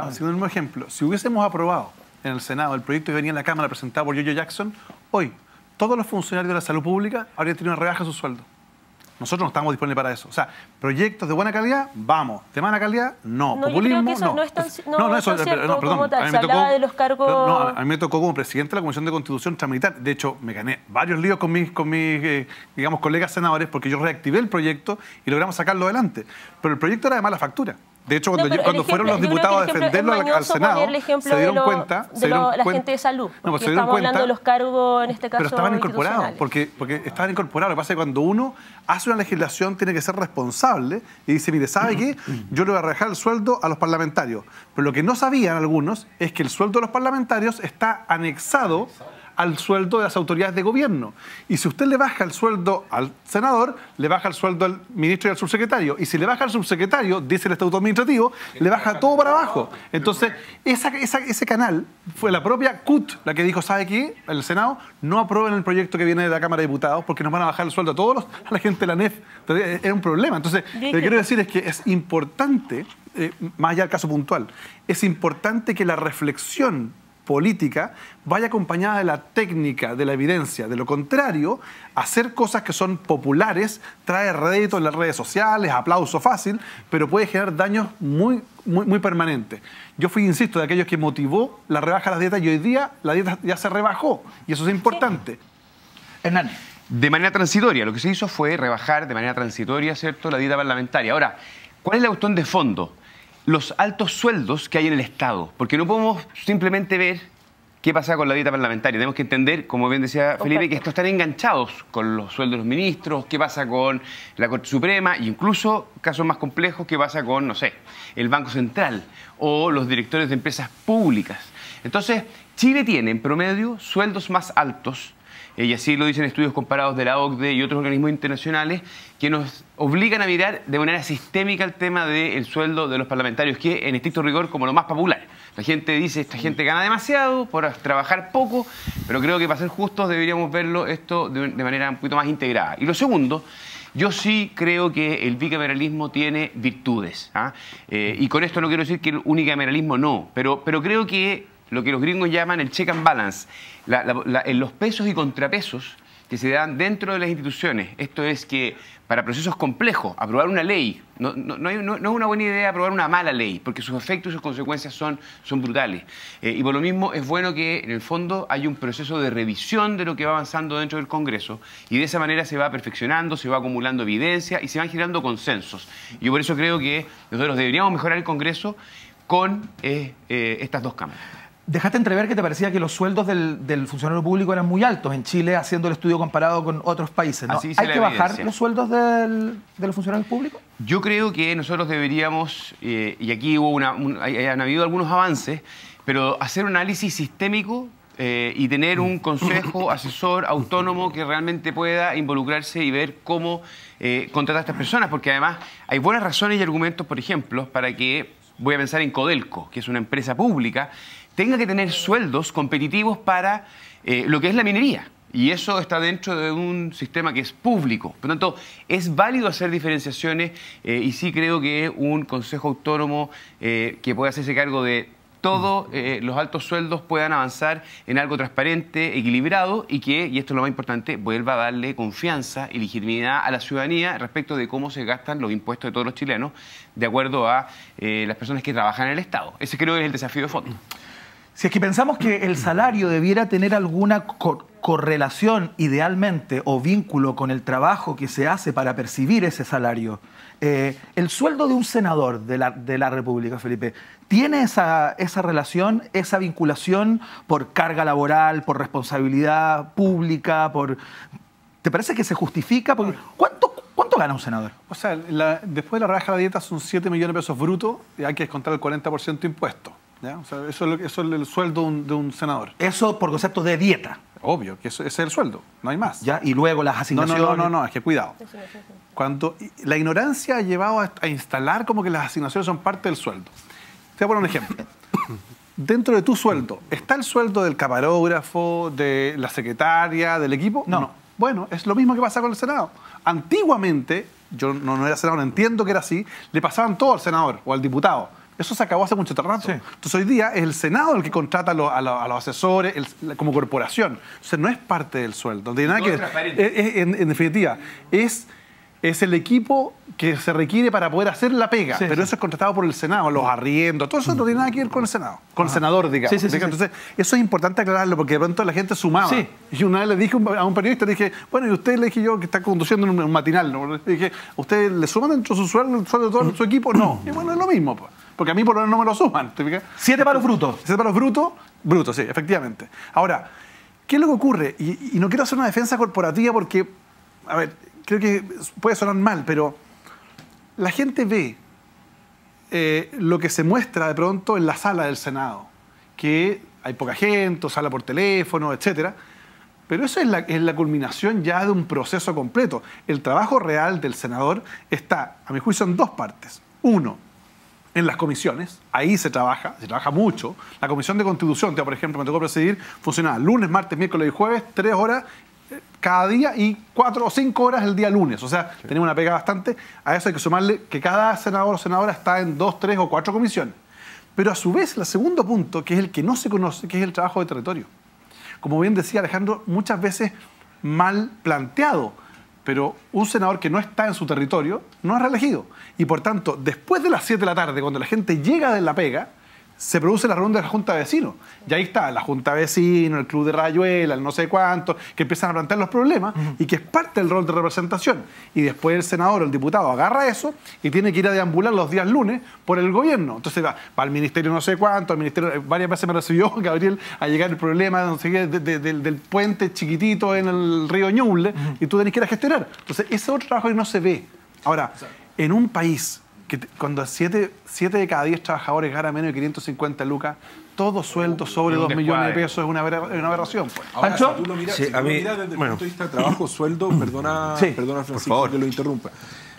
si hubiésemos aprobado en el Senado el proyecto que venía en la Cámara presentado por Giorgio Jackson, hoy todos los funcionarios de la salud pública habrían tenido una rebaja de su sueldo. Nosotros no estamos disponibles para eso. O sea, proyectos de buena calidad, vamos. De mala calidad, no. Populismo, yo creo que eso no. No es tan cierto como tal. Se hablaba de los cargos... a mí me tocó como presidente de la Comisión de Constitución Tramilitar. De hecho, me gané varios líos con mis digamos, colegas senadores, porque yo reactivé el proyecto y logramos sacarlo adelante. Pero el proyecto era de mala factura. De hecho, cuando fueron los diputados a defenderlo al Senado, se dieron cuenta... la gente de salud. No, se estamos hablando de los cargos, en este caso, pero estaban incorporados, porque estaban incorporados. Lo que pasa es que cuando uno hace una legislación tiene que ser responsable y dice, mire, ¿sabe qué? Yo le voy a rebajar el sueldo a los parlamentarios. Pero lo que no sabían algunos es que el sueldo de los parlamentarios está anexado al sueldo de las autoridades de gobierno. Y si usted le baja el sueldo al senador, le baja el sueldo al ministro y al subsecretario. Y si le baja al subsecretario, dice el estatuto administrativo, le baja todo para abajo. Entonces, ese canal fue la propia CUT la que dijo, ¿sabe qué? El Senado no aprueben el proyecto que viene de la Cámara de Diputados porque nos van a bajar el sueldo a la gente de la NEF. Entonces, era un problema. Entonces, lo que quiero decir es que es importante, más allá del caso puntual, es importante que la reflexión política vaya acompañada de la técnica, de la evidencia. De lo contrario, hacer cosas que son populares trae rédito en las redes sociales, aplauso fácil, pero puede generar daños muy permanentes. Yo fui, insisto, de aquellos que motivó la rebaja de las dietas, y hoy día la dieta ya se rebajó, y eso es importante. Sí. Hernán. De manera transitoria, lo que se hizo fue rebajar de manera transitoria, ¿cierto?, la dieta parlamentaria. Ahora, ¿cuál es la cuestión de fondo? Los altos sueldos que hay en el Estado, porque no podemos simplemente ver ¿qué pasa con la dieta parlamentaria? Tenemos que entender, como bien decía Felipe, que estos están enganchados con los sueldos de los ministros, qué pasa con la Corte Suprema, e incluso casos más complejos, qué pasa con, no sé, el Banco Central o los directores de empresas públicas. Entonces, Chile tiene en promedio sueldos más altos, y así lo dicen estudios comparados de la OCDE y otros organismos internacionales, que nos obligan a mirar de manera sistémica el tema del sueldo de los parlamentarios, que en estricto rigor como lo más popular. La gente dice, esta gente gana demasiado por trabajar poco, pero creo que para ser justos deberíamos verlo esto de manera un poquito más integrada. Y lo segundo, yo sí creo que el bicameralismo tiene virtudes, ¿ah? Y con esto no quiero decir que el unicameralismo no, pero creo que lo que los gringos llaman el check and balance, en los pesos y contrapesos que se dan dentro de las instituciones. Esto es que para procesos complejos, aprobar una ley, no es una buena idea aprobar una mala ley, porque sus efectos y sus consecuencias son brutales. Y por lo mismo es bueno que en el fondo haya un proceso de revisión de lo que va avanzando dentro del Congreso, y de esa manera se va perfeccionando, se va acumulando evidencia y se van generando consensos. Yo por eso creo que nosotros deberíamos mejorar el Congreso con estas dos cámaras. Dejaste entrever que te parecía que los sueldos del funcionario público eran muy altos en Chile, haciendo el estudio comparado con otros países, ¿no? ¿Hay que bajar los sueldos de los funcionarios públicos? Yo creo que nosotros deberíamos, y aquí han habido algunos avances, pero hacer un análisis sistémico y tener un consejo asesor autónomo que realmente pueda involucrarse y ver cómo contratar a estas personas, porque además hay buenas razones y argumentos, por ejemplo, para que, voy a pensar en Codelco, que es una empresa pública, tenga que tener sueldos competitivos para lo que es la minería. Y eso está dentro de un sistema que es público. Por lo tanto, es válido hacer diferenciaciones y sí creo que un consejo autónomo que pueda hacerse cargo de todos los altos sueldos puedan avanzar en algo transparente, equilibrado y que, y esto es lo más importante, vuelva a darle confianza y legitimidad a la ciudadanía respecto de cómo se gastan los impuestos de todos los chilenos de acuerdo a las personas que trabajan en el Estado. Ese creo que es el desafío de fondo. Si es que pensamos que el salario debiera tener alguna correlación idealmente o vínculo con el trabajo que se hace para percibir ese salario, el sueldo de un senador de la República, Felipe, ¿tiene esa relación, esa vinculación por carga laboral, por responsabilidad pública, ¿te parece que se justifica? Porque, ¿Cuánto gana un senador? O sea, después de la rebaja de la dieta son 7 millones de pesos brutos y hay que descontar el 40% de impuestos. ¿Ya? O sea, eso es el sueldo de un senador. Eso por concepto de dieta. Obvio, que ese es el sueldo, no hay más. ¿Ya? Y luego las asignaciones. No, es que cuidado. Cuando la ignorancia ha llevado a instalar como que las asignaciones son parte del sueldo. Te voy a poner un ejemplo. Dentro de tu sueldo, ¿está el sueldo del camarógrafo, de la secretaria, del equipo? No. Bueno, es lo mismo que pasa con el Senado. Antiguamente, yo no era senador, no entiendo que era así, le pasaban todo al senador o al diputado. Eso se acabó hace mucho rato. Sí. Entonces hoy día es el Senado el que contrata a los asesores como corporación. Entonces no es parte del sueldo. No tiene nada que ver. En definitiva, es el equipo que se requiere para poder hacer la pega. Pero eso es contratado por el Senado, los arriendos, todo eso no tiene nada que ver con el Senado. Con el senador, digamos. Entonces eso es importante aclararlo porque de pronto la gente sumaba. Y una vez le dije a un periodista, le dije, bueno, y usted, le dije yo que está conduciendo un matinal, ¿no? Le dije, ¿usted le suman dentro de su sueldo el sueldo de todo su equipo? No. Y bueno, es lo mismo, pues. Porque a mí por lo menos no me lo suman. 7 palos brutos. 7 palos brutos, sí, efectivamente. Ahora, ¿qué es lo que ocurre? Y no quiero hacer una defensa corporativa porque, a ver, creo que puede sonar mal, pero la gente ve lo que se muestra de pronto en la sala del Senado, que hay poca gente, o sala por teléfono, etcétera. Pero eso es la culminación ya de un proceso completo. El trabajo real del senador está, a mi juicio, en dos partes. Uno, en las comisiones, ahí se trabaja mucho. La Comisión de Constitución, por ejemplo, me tocó presidir, funcionaba lunes, martes, miércoles y jueves, 3 horas cada día y 4 o 5 horas el día lunes. O sea, tenemos una pega bastante. A eso hay que sumarle que cada senador o senadora está en 2, 3 o 4 comisiones. Pero a su vez, el segundo punto, que es el que no se conoce, que es el trabajo de territorio. Como bien decía Alejandro, muchas veces mal planteado. Pero un senador que no está en su territorio no es reelegido. Y por tanto, después de las 7 de la tarde, cuando la gente llega de la pega, se produce la reunión de la Junta de Vecinos. Y ahí está la Junta de Vecinos, el Club de Rayuela, el no sé cuánto, que empiezan a plantear los problemas y que es parte del rol de representación. Y después el senador o el diputado agarra eso y tiene que ir a deambular los días lunes por el gobierno. Entonces va al ministerio no sé cuánto, al ministerio, varias veces me recibió Gabriel a llegar el problema no sé qué, del puente chiquitito en el río Ñuble y tú tenés que ir a gestionar. Entonces ese otro trabajo que no se ve. Ahora, en un país que cuando 7 de cada 10 trabajadores ganan menos de 550 lucas, todo sueldo sobre 2 millones de pesos es una aberración. Pues. Ahora, ¿Pancho? si tú lo miras, Sí, si tú lo miras desde el punto de vista de trabajo, sueldo, perdona Francisco que lo interrumpa.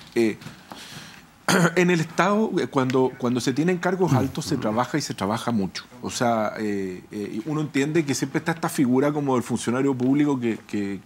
En el Estado, cuando se tienen cargos altos, se trabaja y se trabaja mucho. O sea, uno entiende que siempre está esta figura como del funcionario público que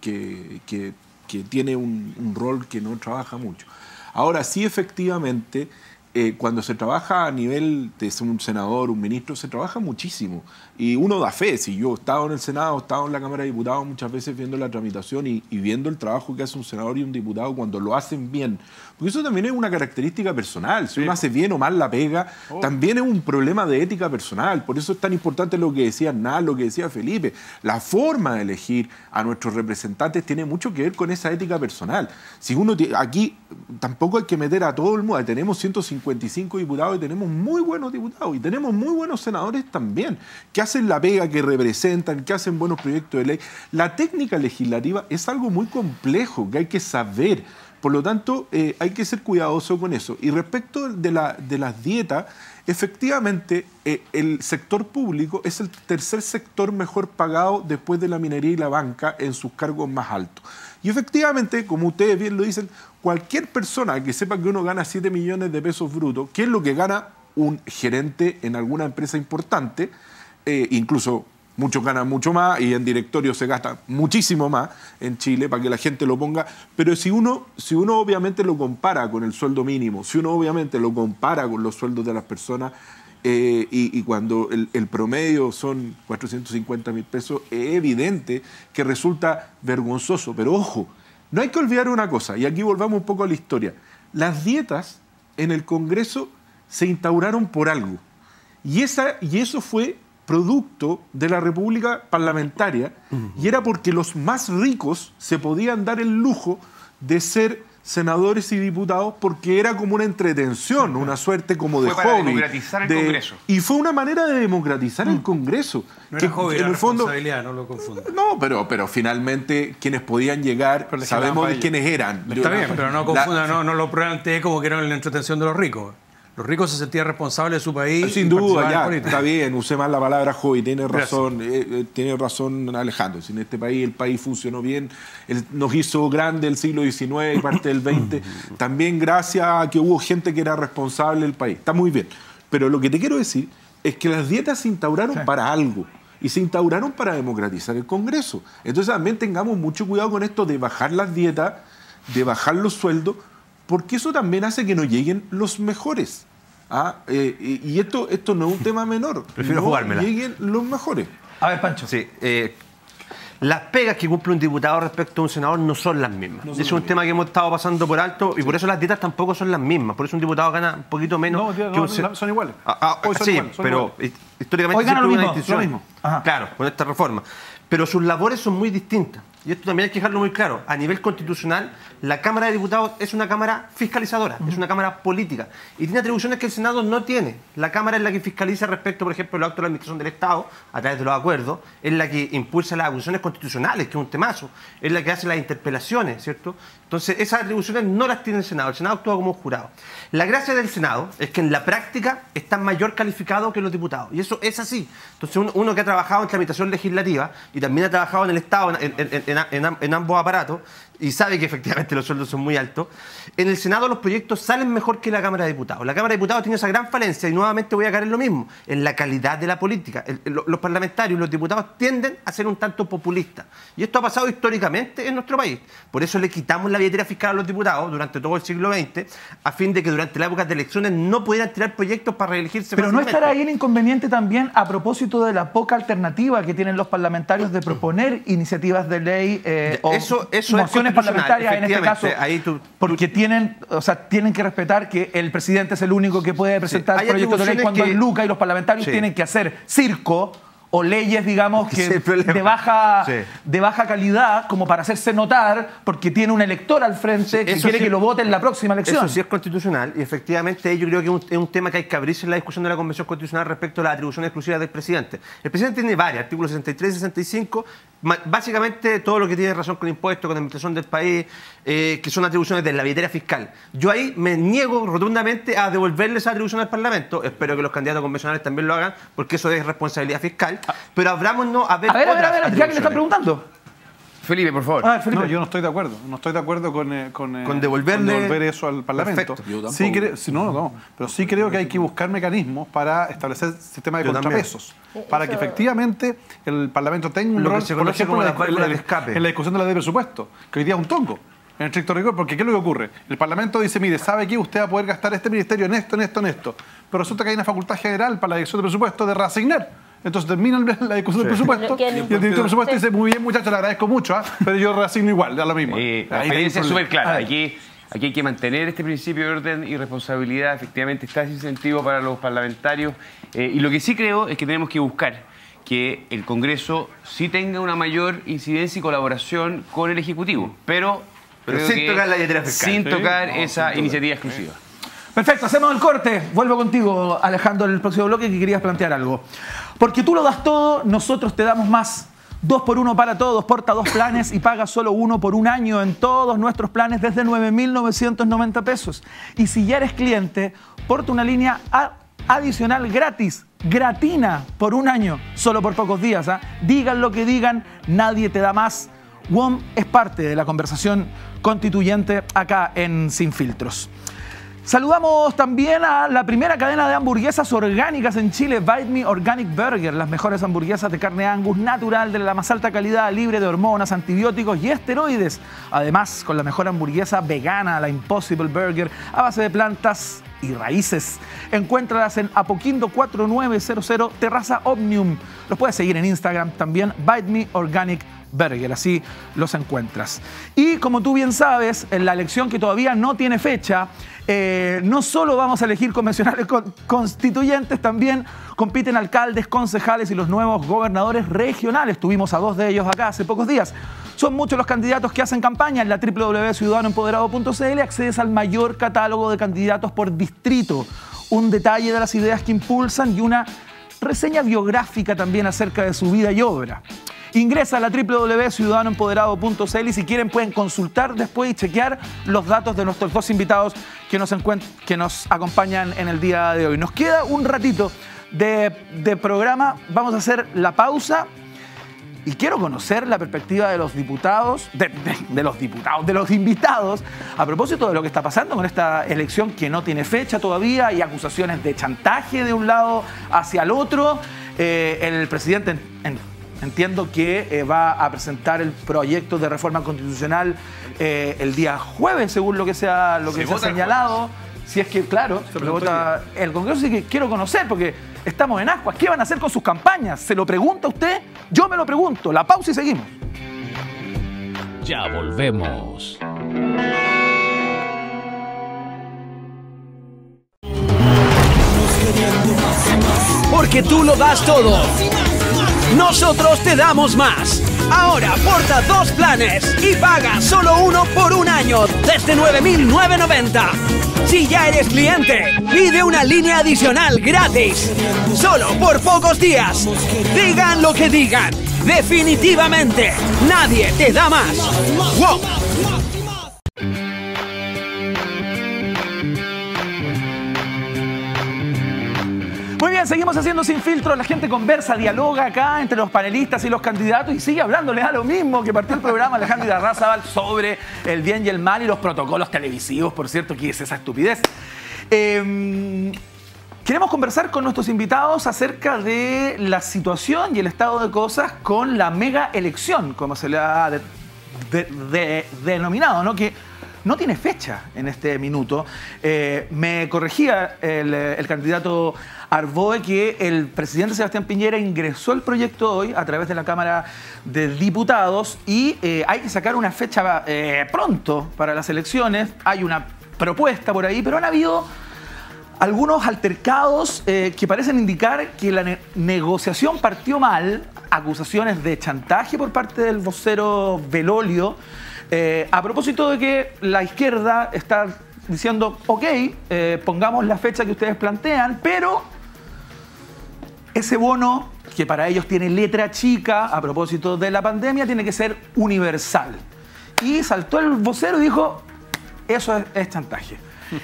tiene un rol que no trabaja mucho. Ahora, sí, efectivamente, cuando se trabaja a nivel de ser un senador, un ministro, se trabaja muchísimo. Y uno da fe. Si yo he estado en el Senado, he estado en la Cámara de Diputados muchas veces viendo la tramitación y viendo el trabajo que hace un senador y un diputado cuando lo hacen bien. Porque eso también es una característica personal. Si uno hace bien o mal la pega, también es un problema de ética personal. Por eso es tan importante lo que decía Hernán, lo que decía Felipe. La forma de elegir a nuestros representantes tiene mucho que ver con esa ética personal. Si uno aquí tampoco hay que meter a todo el mundo. Tenemos 155 diputados y tenemos muy buenos diputados y tenemos muy buenos senadores también, que hacen la pega, que representan, que hacen buenos proyectos de ley. La técnica legislativa es algo muy complejo que hay que saber. Por lo tanto, hay que ser cuidadoso con eso. Y respecto de las dietas, efectivamente, el sector público es el tercer sector mejor pagado después de la minería y la banca en sus cargos más altos. Y efectivamente, como ustedes bien lo dicen, cualquier persona que sepa que uno gana 7 millones de pesos brutos, que es lo que gana un gerente en alguna empresa importante, incluso muchos ganan mucho más y en directorio se gasta muchísimo más en Chile, para que la gente lo ponga. Pero si uno obviamente lo compara con el sueldo mínimo, si uno obviamente lo compara con los sueldos de las personas, y cuando el promedio son 450.000 pesos, es evidente que resulta vergonzoso. Pero ojo, no hay que olvidar una cosa, y aquí volvamos un poco a la historia. Las dietas en el Congreso se instauraron por algo. Y eso fue producto de la República Parlamentaria, y era porque los más ricos se podían dar el lujo de ser senadores y diputados porque era como una entretención, una suerte como de hobby. Fue para democratizar el Congreso. Y fue una manera de democratizar el Congreso. No era hobby, era responsabilidad, no lo confundas. No, pero finalmente quienes podían llegar, sabemos de quiénes eran. Está bien, pero no confunda, no lo planteé como que era la entretención de los ricos. Los ricos se sentían responsables de su país. Sin duda, ya, está bien, usé más la palabra hobby, tiene razón Alejandro. Si en este país el país funcionó bien, nos hizo grande el siglo XIX y parte del XX, también gracias a que hubo gente que era responsable del país. Está muy bien. Pero lo que te quiero decir es que las dietas se instauraron para algo. Y se instauraron para democratizar el Congreso. Entonces también tengamos mucho cuidado con esto de bajar las dietas, de bajar los sueldos, porque eso también hace que no lleguen los mejores. Y esto no es un tema menor. Prefiero jugármela. Lleguen los mejores. A ver, Pancho. Sí. Las pegas que cumple un diputado respecto a un senador no son las mismas. Es un tema que hemos estado pasando por alto y por eso las dietas tampoco son las mismas. Por eso un diputado gana un poquito menos. Son iguales. Pero históricamente hoy gana siempre lo una mismo. distinción. Claro, con esta reforma. Pero sus labores son muy distintas. Y esto también hay que dejarlo muy claro. A nivel constitucional, la Cámara de Diputados es una Cámara fiscalizadora, es una Cámara política. Y tiene atribuciones que el Senado no tiene. La Cámara es la que fiscaliza respecto, por ejemplo, a los actos de la Administración del Estado, a través de los acuerdos. Es la que impulsa las acusaciones constitucionales, que es un temazo. Es la que hace las interpelaciones, ¿cierto? Entonces, esas atribuciones no las tiene el Senado. El Senado actúa como jurado. La gracia del Senado es que en la práctica está mayor calificado que los diputados. Y eso es así. Entonces, uno que ha trabajado en tramitación legislativa y también ha trabajado en el Estado, en ambos aparatos, y sabe que efectivamente los sueldos son muy altos, en el Senado los proyectos salen mejor que la Cámara de Diputados. La Cámara de Diputados tiene esa gran falencia, y nuevamente voy a caer en lo mismo, en la calidad de la política. Los parlamentarios, los diputados tienden a ser un tanto populistas. Y esto ha pasado históricamente en nuestro país. Por eso le quitamos la billetera fiscal a los diputados durante todo el siglo XX, a fin de que durante la época de elecciones no pudieran tirar proyectos para reelegirse. Pero ¿no estará ahí el inconveniente también a propósito de la poca alternativa que tienen los parlamentarios de proponer iniciativas de ley o eso mociones elecciones parlamentarias en este caso, porque tienen que respetar que el presidente es el único que puede presentar proyectos de ley cuando hay lucas y los parlamentarios tienen que hacer circo o leyes, digamos, que de baja calidad, como para hacerse notar, porque tiene un elector al frente que quiere que lo vote en la próxima elección. Eso sí es constitucional, y efectivamente yo creo que es un tema que hay que abrirse en la discusión de la Convención Constitucional respecto a las atribuciones exclusivas del presidente. El presidente tiene varias, artículos 63 y 65, básicamente todo lo que tiene relación con impuestos, con administración del país, que son atribuciones de la billetera fiscal. Yo ahí me niego rotundamente a devolverle esa atribución al Parlamento. Espero que los candidatos convencionales también lo hagan, porque eso es responsabilidad fiscal. Pero abrámonos a ver otras ya que le están preguntando. Felipe, por favor. Felipe. No, yo no estoy de acuerdo. No estoy de acuerdo con devolver eso al Parlamento. Perfecto. Yo tampoco. Pero sí creo que hay que buscar mecanismos para establecer sistemas de contrapesos. Para que efectivamente el Parlamento tenga un rol, por ejemplo, en la discusión de la ley de presupuesto, que hoy día es un tongo. En estricto rigor, porque ¿qué es lo que ocurre? El Parlamento dice, mire, ¿sabe qué? Usted va a poder gastar este ministerio en esto, en esto, en esto. Pero resulta que hay una facultad general para la dirección de presupuesto de reasignar. Entonces termina la discusión del presupuesto y el director de presupuesto dice, muy bien, muchachos, le agradezco mucho, pero yo reasigno igual, da lo mismo. La experiencia es súper clara. Aquí hay que mantener este principio de orden y responsabilidad. Efectivamente está ese incentivo para los parlamentarios. Y lo que sí creo es que tenemos que buscar que el Congreso sí tenga una mayor incidencia y colaboración con el Ejecutivo, pero sin tocar la billetera fiscal. Sin tocar esa iniciativa exclusiva. Perfecto, hacemos el corte. Vuelvo contigo, Alejandro, en el próximo bloque, que querías plantear algo. Porque tú lo das todo, nosotros te damos más. 2x1 para todos, porta 2 planes y paga solo 1 por un año en todos nuestros planes desde 9.990 pesos. Y si ya eres cliente, porta una línea adicional gratis, gratina, por un año, solo por pocos días. Digan lo que digan, nadie te da más. WOM es parte de la conversación constituyente acá en Sin Filtros. Saludamos también a la primera cadena de hamburguesas orgánicas en Chile, Bite Me Organic Burger, las mejores hamburguesas de carne Angus natural de la más alta calidad, libre de hormonas, antibióticos y esteroides. Además, con la mejor hamburguesa vegana, la Impossible Burger, a base de plantas y raíces. Encuéntralas en Apoquindo 4900, Terraza Omnium. Los puedes seguir en Instagram también, Bite Me Organic Burger, así los encuentras. Y como tú bien sabes, en la elección que todavía no tiene fecha, no solo vamos a elegir convencionales constituyentes, también compiten alcaldes, concejales y los nuevos gobernadores regionales. Tuvimos a 2 de ellos acá hace pocos días. Son muchos los candidatos que hacen campaña. En la www.ciudadanoempoderado.cl accedes al mayor catálogo de candidatos por distrito, un detalle de las ideas que impulsan y una reseña biográfica también acerca de su vida y obra. Ingresa a la www.ciudadanoempoderado.cl y si quieren pueden consultar después y chequear los datos de nuestros 2 invitados que nos acompañan en el día de hoy. Nos queda un ratito de programa, vamos a hacer la pausa y quiero conocer la perspectiva de los diputados, de los invitados, a propósito de lo que está pasando con esta elección que no tiene fecha todavía y acusaciones de chantaje de un lado hacia el otro. El presidente entiendo que va a presentar el proyecto de reforma constitucional el día jueves, según lo que se ha señalado. Si es que, claro, se vota el Congreso, sí que quiero conocer, porque estamos en ascuas. ¿Qué van a hacer con sus campañas? ¿Se lo pregunta usted? Yo me lo pregunto. La pausa y seguimos. Ya volvemos. Porque tú lo das todo. Nosotros te damos más. Ahora porta 2 planes y paga solo 1 por un año desde 9.990. Si ya eres cliente, pide una línea adicional gratis. Solo por pocos días. Digan lo que digan. Definitivamente, nadie te da más. ¡Wow! Muy bien, seguimos haciendo Sin Filtro. La gente conversa, dialoga acá entre los panelistas y los candidatos y sigue hablándole a lo mismo que partió el programa Alejandro Irarrázaval sobre el bien y el mal y los protocolos televisivos, por cierto, que es esa estupidez. Queremos conversar con nuestros invitados acerca de la situación y el estado de cosas con la mega elección, como se le ha denominado, ¿no? Que no tiene fecha en este minuto. Me corregía el candidato Arboe que el presidente Sebastián Piñera ingresó el proyecto hoy a través de la Cámara de Diputados y hay que sacar una fecha pronto para las elecciones. Hay una propuesta por ahí, pero han habido algunos altercados que parecen indicar que la negociación partió mal, acusaciones de chantaje por parte del vocero Belolio, a propósito de que la izquierda está diciendo, ok, pongamos la fecha que ustedes plantean, pero ese bono, que para ellos tiene letra chica, a propósito de la pandemia, tiene que ser universal. Y saltó el vocero y dijo, eso es chantaje.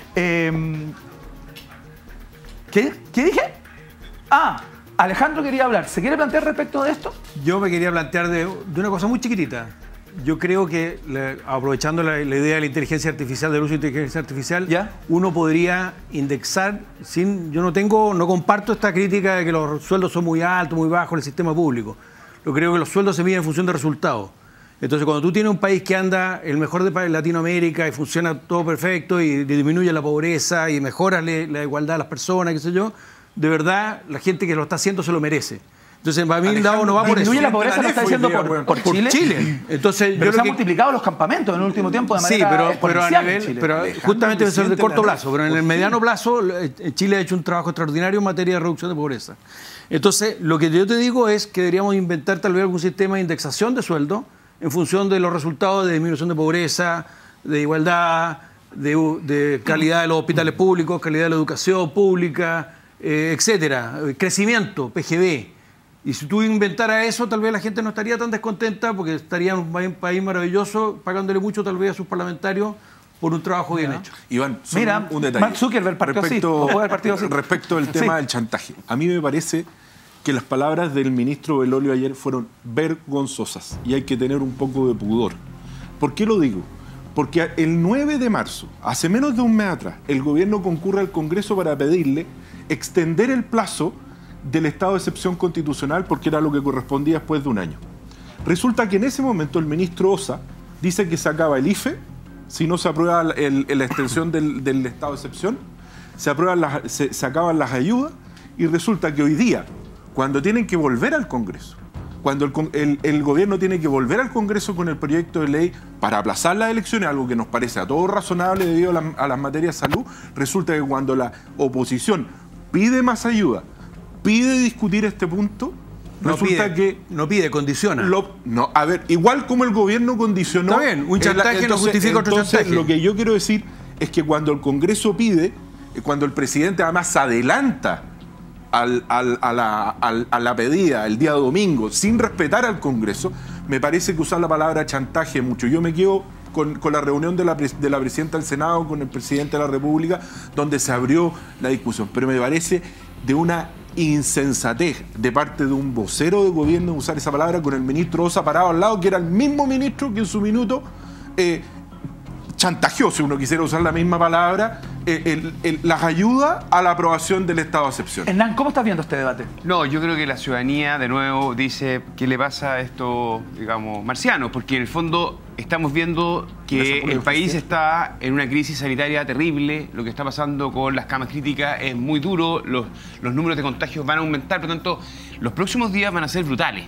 ¿Qué dije? Alejandro quería hablar. ¿Se quiere plantear respecto de esto? Yo me quería plantear de una cosa muy chiquitita. Yo creo que, aprovechando la idea de la inteligencia artificial, del uso de inteligencia artificial, ¿ya? Uno podría indexar, yo no comparto esta crítica de que los sueldos son muy altos, muy bajos en el sistema público. Yo creo que los sueldos se miden en función de resultados. Entonces, cuando tú tienes un país que anda el mejor de Latinoamérica y funciona todo perfecto y disminuye la pobreza y mejora la igualdad de las personas, qué sé yo, de verdad, la gente que lo está haciendo se lo merece. Entonces, para mí, no va por eso. Disminuye la pobreza, lo está diciendo por Chile. Entonces, pero se han multiplicado los campamentos en el último tiempo de manera exponencial en Chile. Pero justamente es de corto plazo. Pero en el mediano plazo, Chile ha hecho un trabajo extraordinario en materia de reducción de pobreza. Entonces, lo que yo te digo es que deberíamos inventar tal vez algún sistema de indexación de sueldo en función de los resultados de disminución de pobreza, de igualdad, de calidad de los hospitales públicos, calidad de la educación pública, etcétera, crecimiento, PGB. Y si tú inventaras eso, tal vez la gente no estaría tan descontenta porque estaría en un país maravilloso pagándole mucho tal vez a sus parlamentarios por un trabajo bien hecho. Iván, mira, un detalle. Mark Zuckerberg respecto al tema del chantaje. A mí me parece que las palabras del ministro Belolio ayer fueron vergonzosas y hay que tener un poco de pudor. ¿Por qué lo digo? Porque el 9 de marzo, hace menos de un mes atrás, el gobierno concurre al Congreso para pedirle extender el plazo del estado de excepción constitucional porque era lo que correspondía después de un año. Resulta que en ese momento el ministro Osa dice que se acaba el IFE, si no se aprueba la extensión del estado de excepción, se acaban las ayudas y resulta que hoy día, cuando tienen que volver al Congreso, cuando el gobierno tiene que volver al Congreso con el proyecto de ley para aplazar las elecciones, algo que nos parece a todos razonable debido a las materias de salud, resulta que cuando la oposición pide más ayuda, pide discutir este punto, no pide, condiciona. A ver, igual como el gobierno condicionó... Está bien, un chantaje no justifica otro chantaje. Lo que yo quiero decir es que cuando el Congreso pide, cuando el presidente además se adelanta a la pedida el día domingo sin respetar al Congreso, me parece que usar la palabra chantaje mucho. Yo me quedo con la reunión de la presidenta del Senado con el presidente de la República, donde se abrió la discusión. Pero me parece de una insensatez de parte de un vocero de gobierno usar esa palabra con el ministro Osa parado al lado, que era el mismo ministro que en su minuto chantajeó, si uno quisiera usar la misma palabra, las ayudas a la aprobación del estado de excepción. Hernán, ¿cómo estás viendo este debate? No, yo creo que la ciudadanía, de nuevo, dice qué le pasa a estos, digamos, marcianos, porque en el fondo estamos viendo que el país está en una crisis sanitaria terrible, lo que está pasando con las camas críticas es muy duro, los números de contagios van a aumentar, por lo tanto, los próximos días van a ser brutales.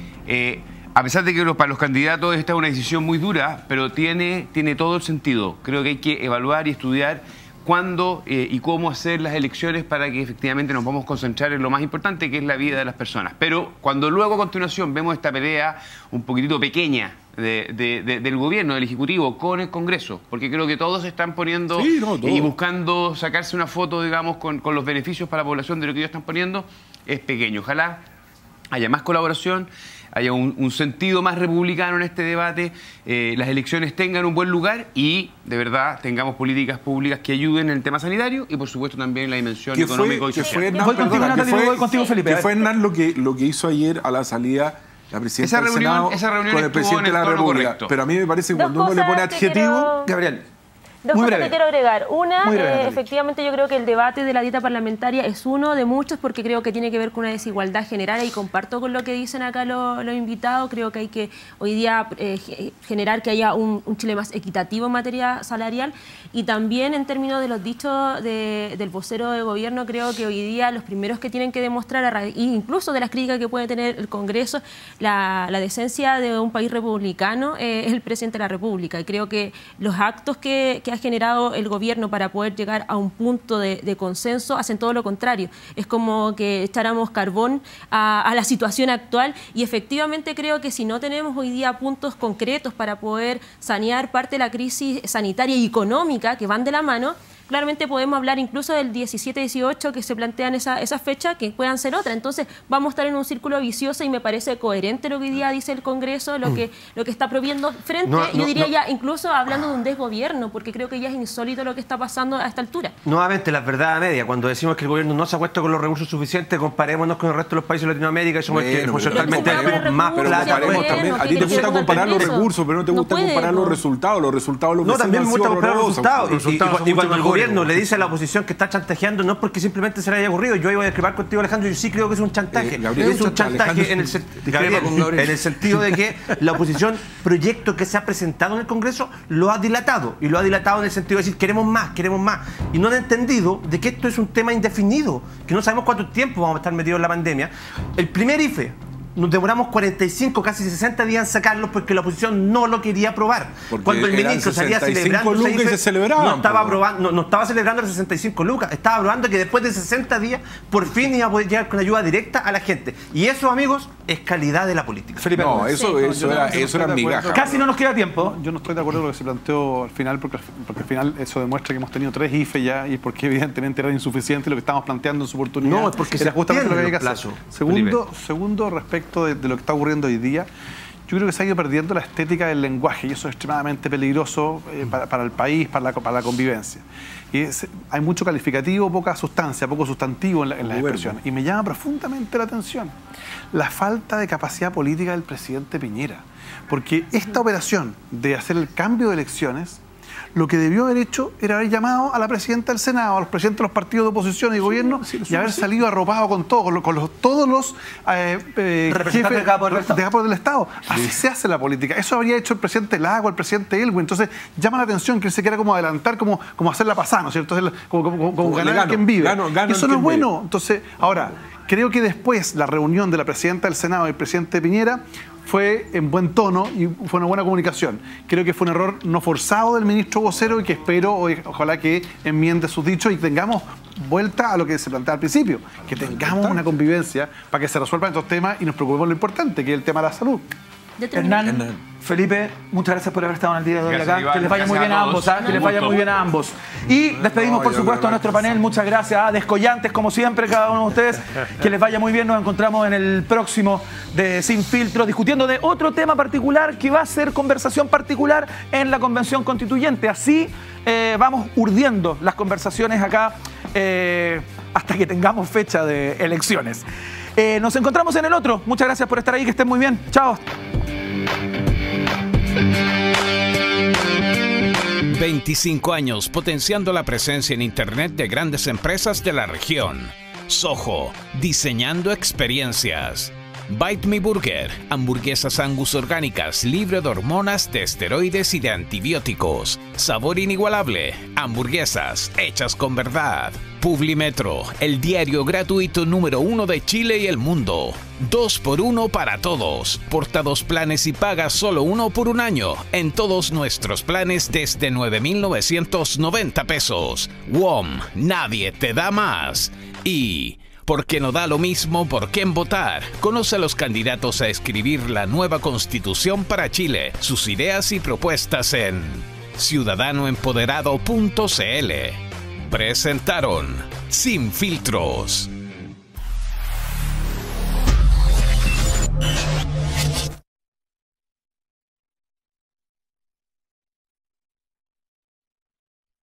A pesar de que para los candidatos esta es una decisión muy dura, pero tiene todo el sentido. Creo que hay que evaluar y estudiar cuándo y cómo hacer las elecciones para que efectivamente nos vamos a concentrar en lo más importante, que es la vida de las personas. Pero cuando luego a continuación vemos esta pelea un poquitito pequeña del gobierno, del Ejecutivo, con el Congreso, porque creo que todos están poniendo y buscando sacarse una foto, digamos, con los beneficios para la población de lo que ellos están poniendo, es pequeño. Ojalá haya más colaboración, haya un sentido más republicano en este debate, las elecciones tengan un buen lugar y, de verdad, tengamos políticas públicas que ayuden en el tema sanitario y, por supuesto, también en la dimensión económica y social. ¿Qué fue, Hernán, lo que hizo ayer a la salida la presidenta del Senado con el presidente de la República? Pero a mí me parece que cuando uno le pone adjetivo... Gabriel, Dos cosas que quiero agregar. Una, efectivamente yo creo que el debate de la dieta parlamentaria es uno de muchos porque creo que tiene que ver con una desigualdad general y comparto con lo que dicen acá los invitados. Creo que hay que hoy día generar que haya un Chile más equitativo en materia salarial y también en términos de los dichos del vocero de gobierno, creo que hoy día los primeros que tienen que demostrar, incluso de las críticas que puede tener el Congreso, la decencia de un país republicano es el presidente de la República y creo que los actos que ha generado el gobierno para poder llegar a un punto de consenso hacen todo lo contrario. Es como que echáramos carbón a la situación actual y efectivamente creo que si no tenemos hoy día puntos concretos para poder sanear parte de la crisis sanitaria y económica que van de la mano, claramente podemos hablar incluso del 17-18 que se plantean esa fecha, que puedan ser otra. Entonces vamos a estar en un círculo vicioso y me parece coherente lo que hoy día dice el Congreso, lo que está prohibiendo frente, yo diría ya incluso hablando de un desgobierno, porque creo que ya es insólito lo que está pasando a esta altura. Nuevamente, la verdad a media, cuando decimos que el gobierno no se ha puesto con los recursos suficientes, comparémonos con el resto de los países de Latinoamérica y somos totalmente más plata. A ti te gusta comparar los recursos, pero no te gusta comparar los resultados. Los resultados los también me gusta comparar los resultados. Y cuando el gobierno le dice a la oposición que está chantajeando, no es porque simplemente se le haya ocurrido. Yo iba a discrepar contigo, Alejandro, yo sí creo que es un chantaje. Es un chantaje en el sentido de que la oposición, proyecto que se ha presentado en el Congreso, lo ha dilatado. Y lo ha dilatado en el sentido de decir, queremos más. Y no han entendido de que esto es un tema indefinido, que no sabemos cuánto tiempo vamos a estar metidos en la pandemia. El primer IFE, nos demoramos 45, casi 60 días en sacarlo porque la oposición no lo quería aprobar. Porque cuando el ministro salía celebrando no estaba celebrando los 65 lucas, estaba aprobando que después de 60 días por fin iba a poder llegar con ayuda directa a la gente. Y eso, amigos, es calidad de la política. Felipe, eso era migaja. Casi no nos queda tiempo. Yo no estoy de acuerdo con lo que se planteó al final, porque al final eso demuestra que hemos tenido 3 IFE ya y porque evidentemente era insuficiente lo que estamos planteando en su oportunidad. No, es porque era justamente lo que hay que hacer. Segundo, respecto de lo que está ocurriendo hoy día, yo creo que se ha ido perdiendo la estética del lenguaje y eso es extremadamente peligroso para el país, para la convivencia. Hay mucho calificativo, poca sustancia, poco sustantivo en las expresiones. Y me llama profundamente la atención la falta de capacidad política del presidente Piñera. Porque esta operación de hacer el cambio de elecciones, lo que debió haber hecho era haber llamado a la presidenta del Senado, a los presidentes de los partidos de oposición y gobierno y haber salido arropado con todos los representantes de cada poder del Estado. Así se hace la política. Eso habría hecho el presidente Lago, el presidente Elwin. Entonces llama la atención que él se quiera como adelantar, como hacer la pasada, ¿no es cierto? Como ganar quien vive. Y eso no es bueno. Entonces, ahora, creo que después la reunión de la presidenta del Senado y el presidente Piñera fue en buen tono y fue una buena comunicación. Creo que fue un error no forzado del ministro vocero y que espero, ojalá que enmiende sus dichos y tengamos vuelta a lo que se plantea al principio, que tengamos una convivencia para que se resuelvan estos temas y nos preocupemos lo importante, que es el tema de la salud. Hernán, Felipe, muchas gracias por haber estado en el día de hoy acá. Que les vaya muy bien a ambos, que les vaya muy bien a ambos. Y despedimos, por supuesto, a nuestro panel. Muchas gracias a Descollantes, como siempre, cada uno de ustedes. Que les vaya muy bien. Nos encontramos en el próximo de Sin Filtro, discutiendo de otro tema particular que va a ser conversación particular en la Convención Constituyente. Así vamos urdiendo las conversaciones acá hasta que tengamos fecha de elecciones. Nos encontramos en el otro. Muchas gracias por estar ahí. Que estén muy bien. Chao. 25 años potenciando la presencia en Internet de grandes empresas de la región. Soho, diseñando experiencias. Bite Me Burger, hamburguesas Angus orgánicas, libre de hormonas, de esteroides y de antibióticos. Sabor inigualable, hamburguesas hechas con verdad. Publimetro, el diario gratuito número 1 de Chile y el mundo. 2x1 para todos. Porta 2 planes y paga solo 1 por un año en todos nuestros planes desde 9.990 pesos. WOM, nadie te da más. Y porque no da lo mismo por quién votar. Conoce a los candidatos a escribir la nueva Constitución para Chile, sus ideas y propuestas en ciudadanoempoderado.cl. Presentaron Sin Filtros.